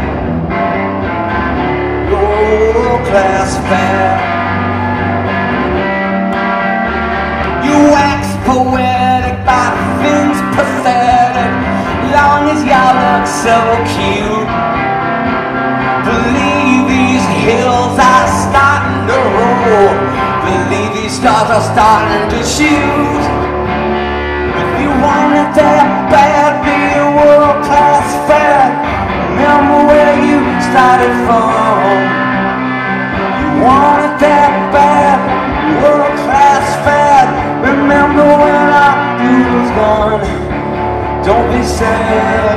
your world-class fad. You wax poetic by things pathetic, long as y'all look so cute. Believe these hills are starting to roll, believe these stars are starting to shoot. If you want it that bad, be a world-class fan. Remember where you started from. You want it that bad, world-class fan. Remember when our youth was gone. Don't be sad,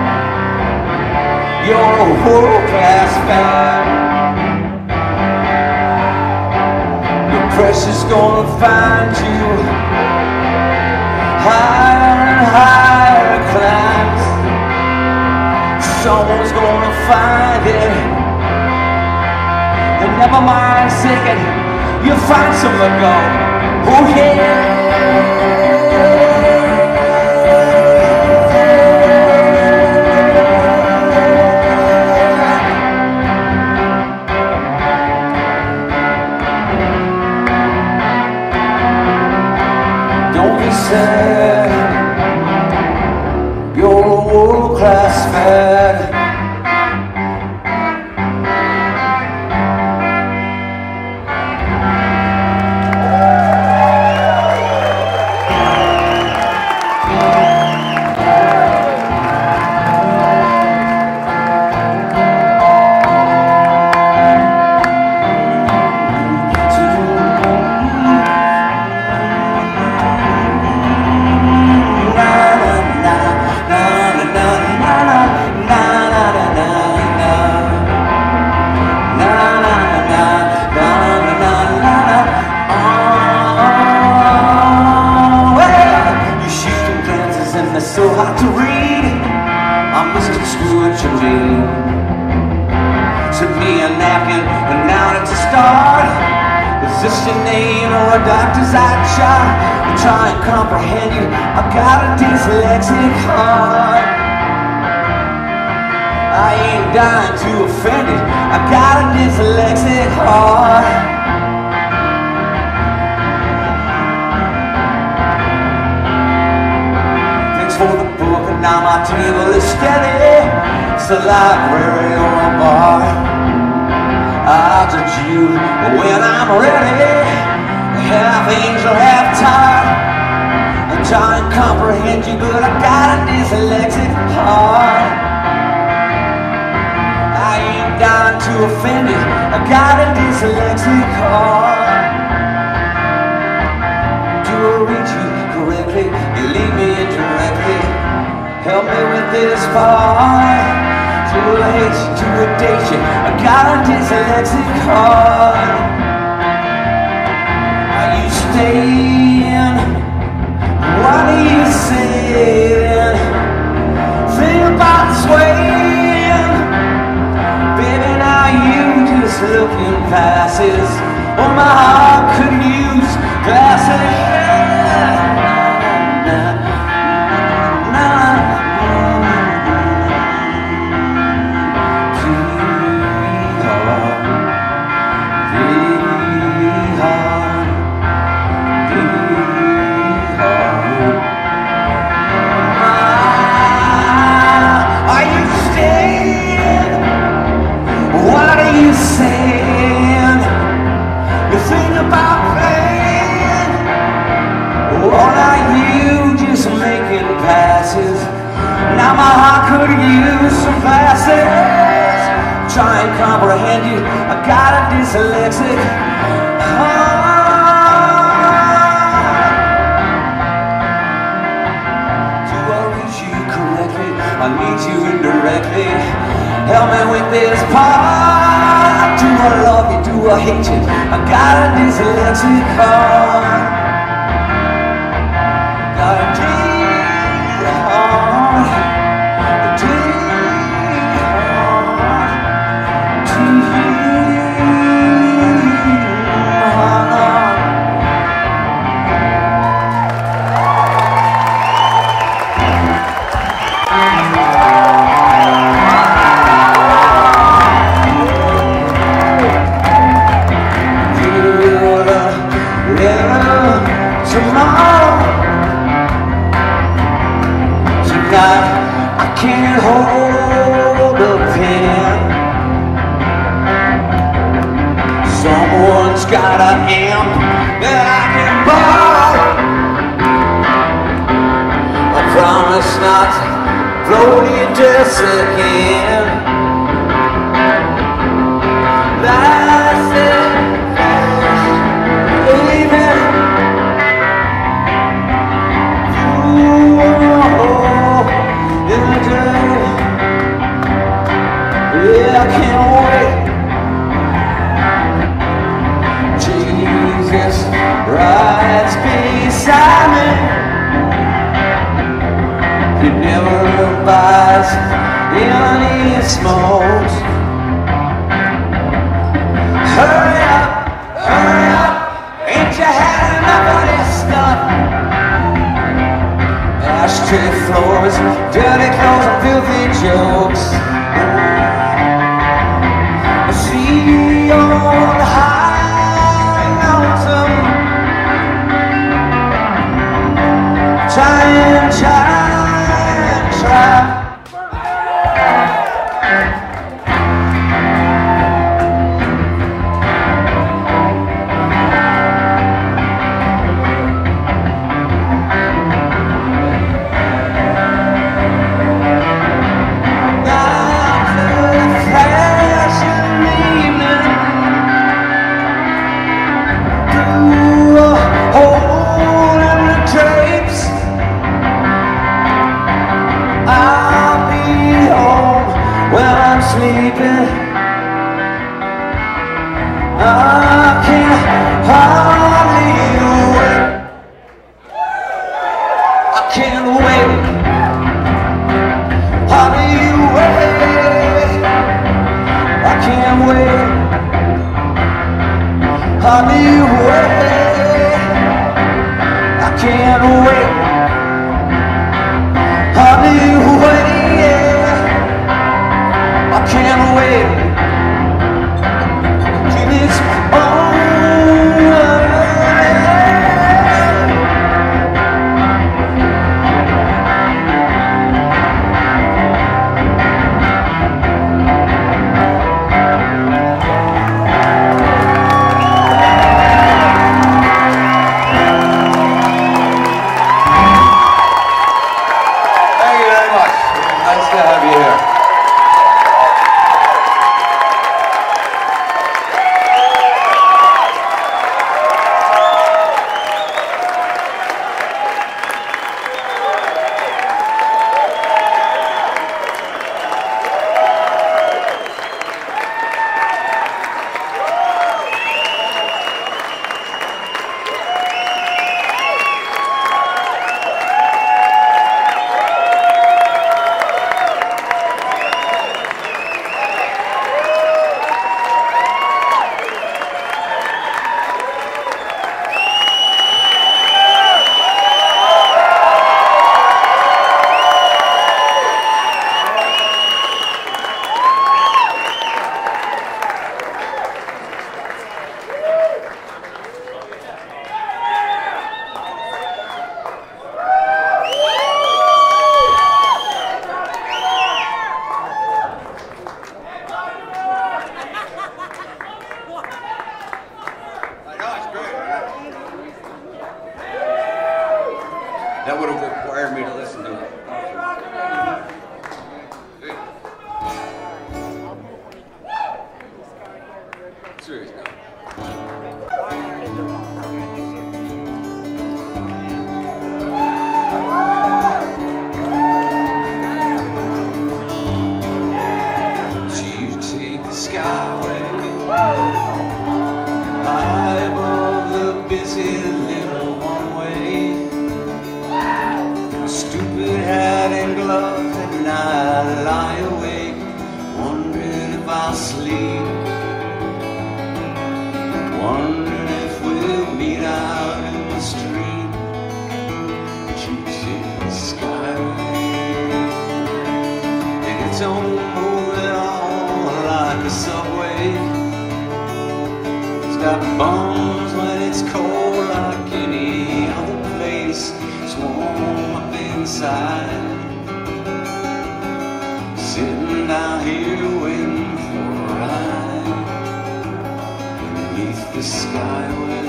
you're a world-class fan. Your pressure's gonna find you higher and higher climbs. Someone's gonna find it, and never mind second, you'll find somewhere to go. Oh yeah. Don't be sad, you're a world-class fad. So hard to read, I'm Mister Scrooge and me. Took me a napkin and now it's a start. Is this your name or a doctor's eye chart? I try and comprehend you, I've got a dyslexic heart. I ain't dying to offend it, I got a dyslexic heart. For the book and now my table is steady. It's a library or a bar. I'll judge you when I'm ready. Half angel, half tired. I'm trying to comprehend you, but I got a dyslexic heart. I ain't dying to offend it. I got a dyslexic heart. Do I reach you correctly? You lead me indirectly. Help me with this part. Do I hate you? Do I date you? I got a dyslexic heart. Are you staying? What are you saying? Think about swaying. Baby, now you just looking passes. Oh, my heart could use glasses. Now my heart could use some glasses. Try and comprehend you. I got a dyslexic heart. Do I reach you correctly? I need you indirectly. Help me with this part. Do I love you? Do I hate you? I got a dyslexic heart. Got a I can't hold a pen. Someone's got an amp that I can borrow. I promise not to blow you just again. That's it, baby. Yeah, I can't wait. Jesus rides beside me. He never buys any smokes. Hurry up, hurry up. Ain't you had enough of this stuff? Ashtray floors, dirty clothes and filthy jokes. See on high mountain, try and try and try. Sleeping, I can't hardly wait. I can't wait. Hardly wait. I can't wait. Hardly wait. I can't wait. Hardly wait. I can't wait till it's over. That would have required me to listen to it. Serious now. So you take the skyway high above the busy little one-way. Stupid hat and gloves, and I lie awake, wondering if I'll sleep, wondering if we'll meet out in the street. But you take the skyway, and it's on moving on like a subway. It's got bums when it's cold like any other place. It's warm up inside, sitting down here waiting for a ride beneath the skyway.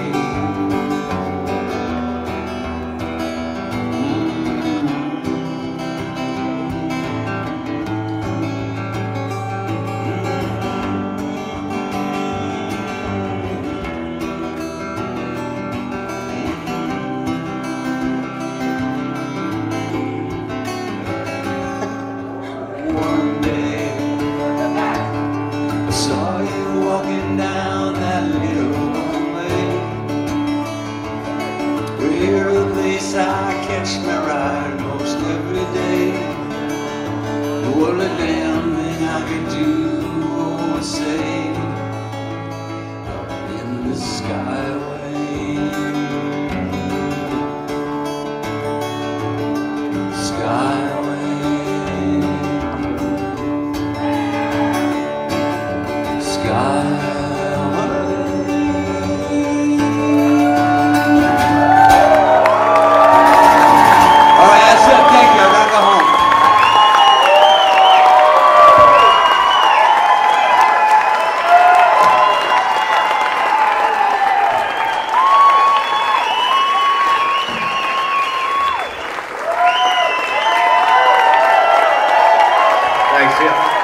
One day I saw you walking down that little way. We're the place I catch my ride most every day. What a damn thing I could do or say up in the skyway. Skyway. Thanks, yeah.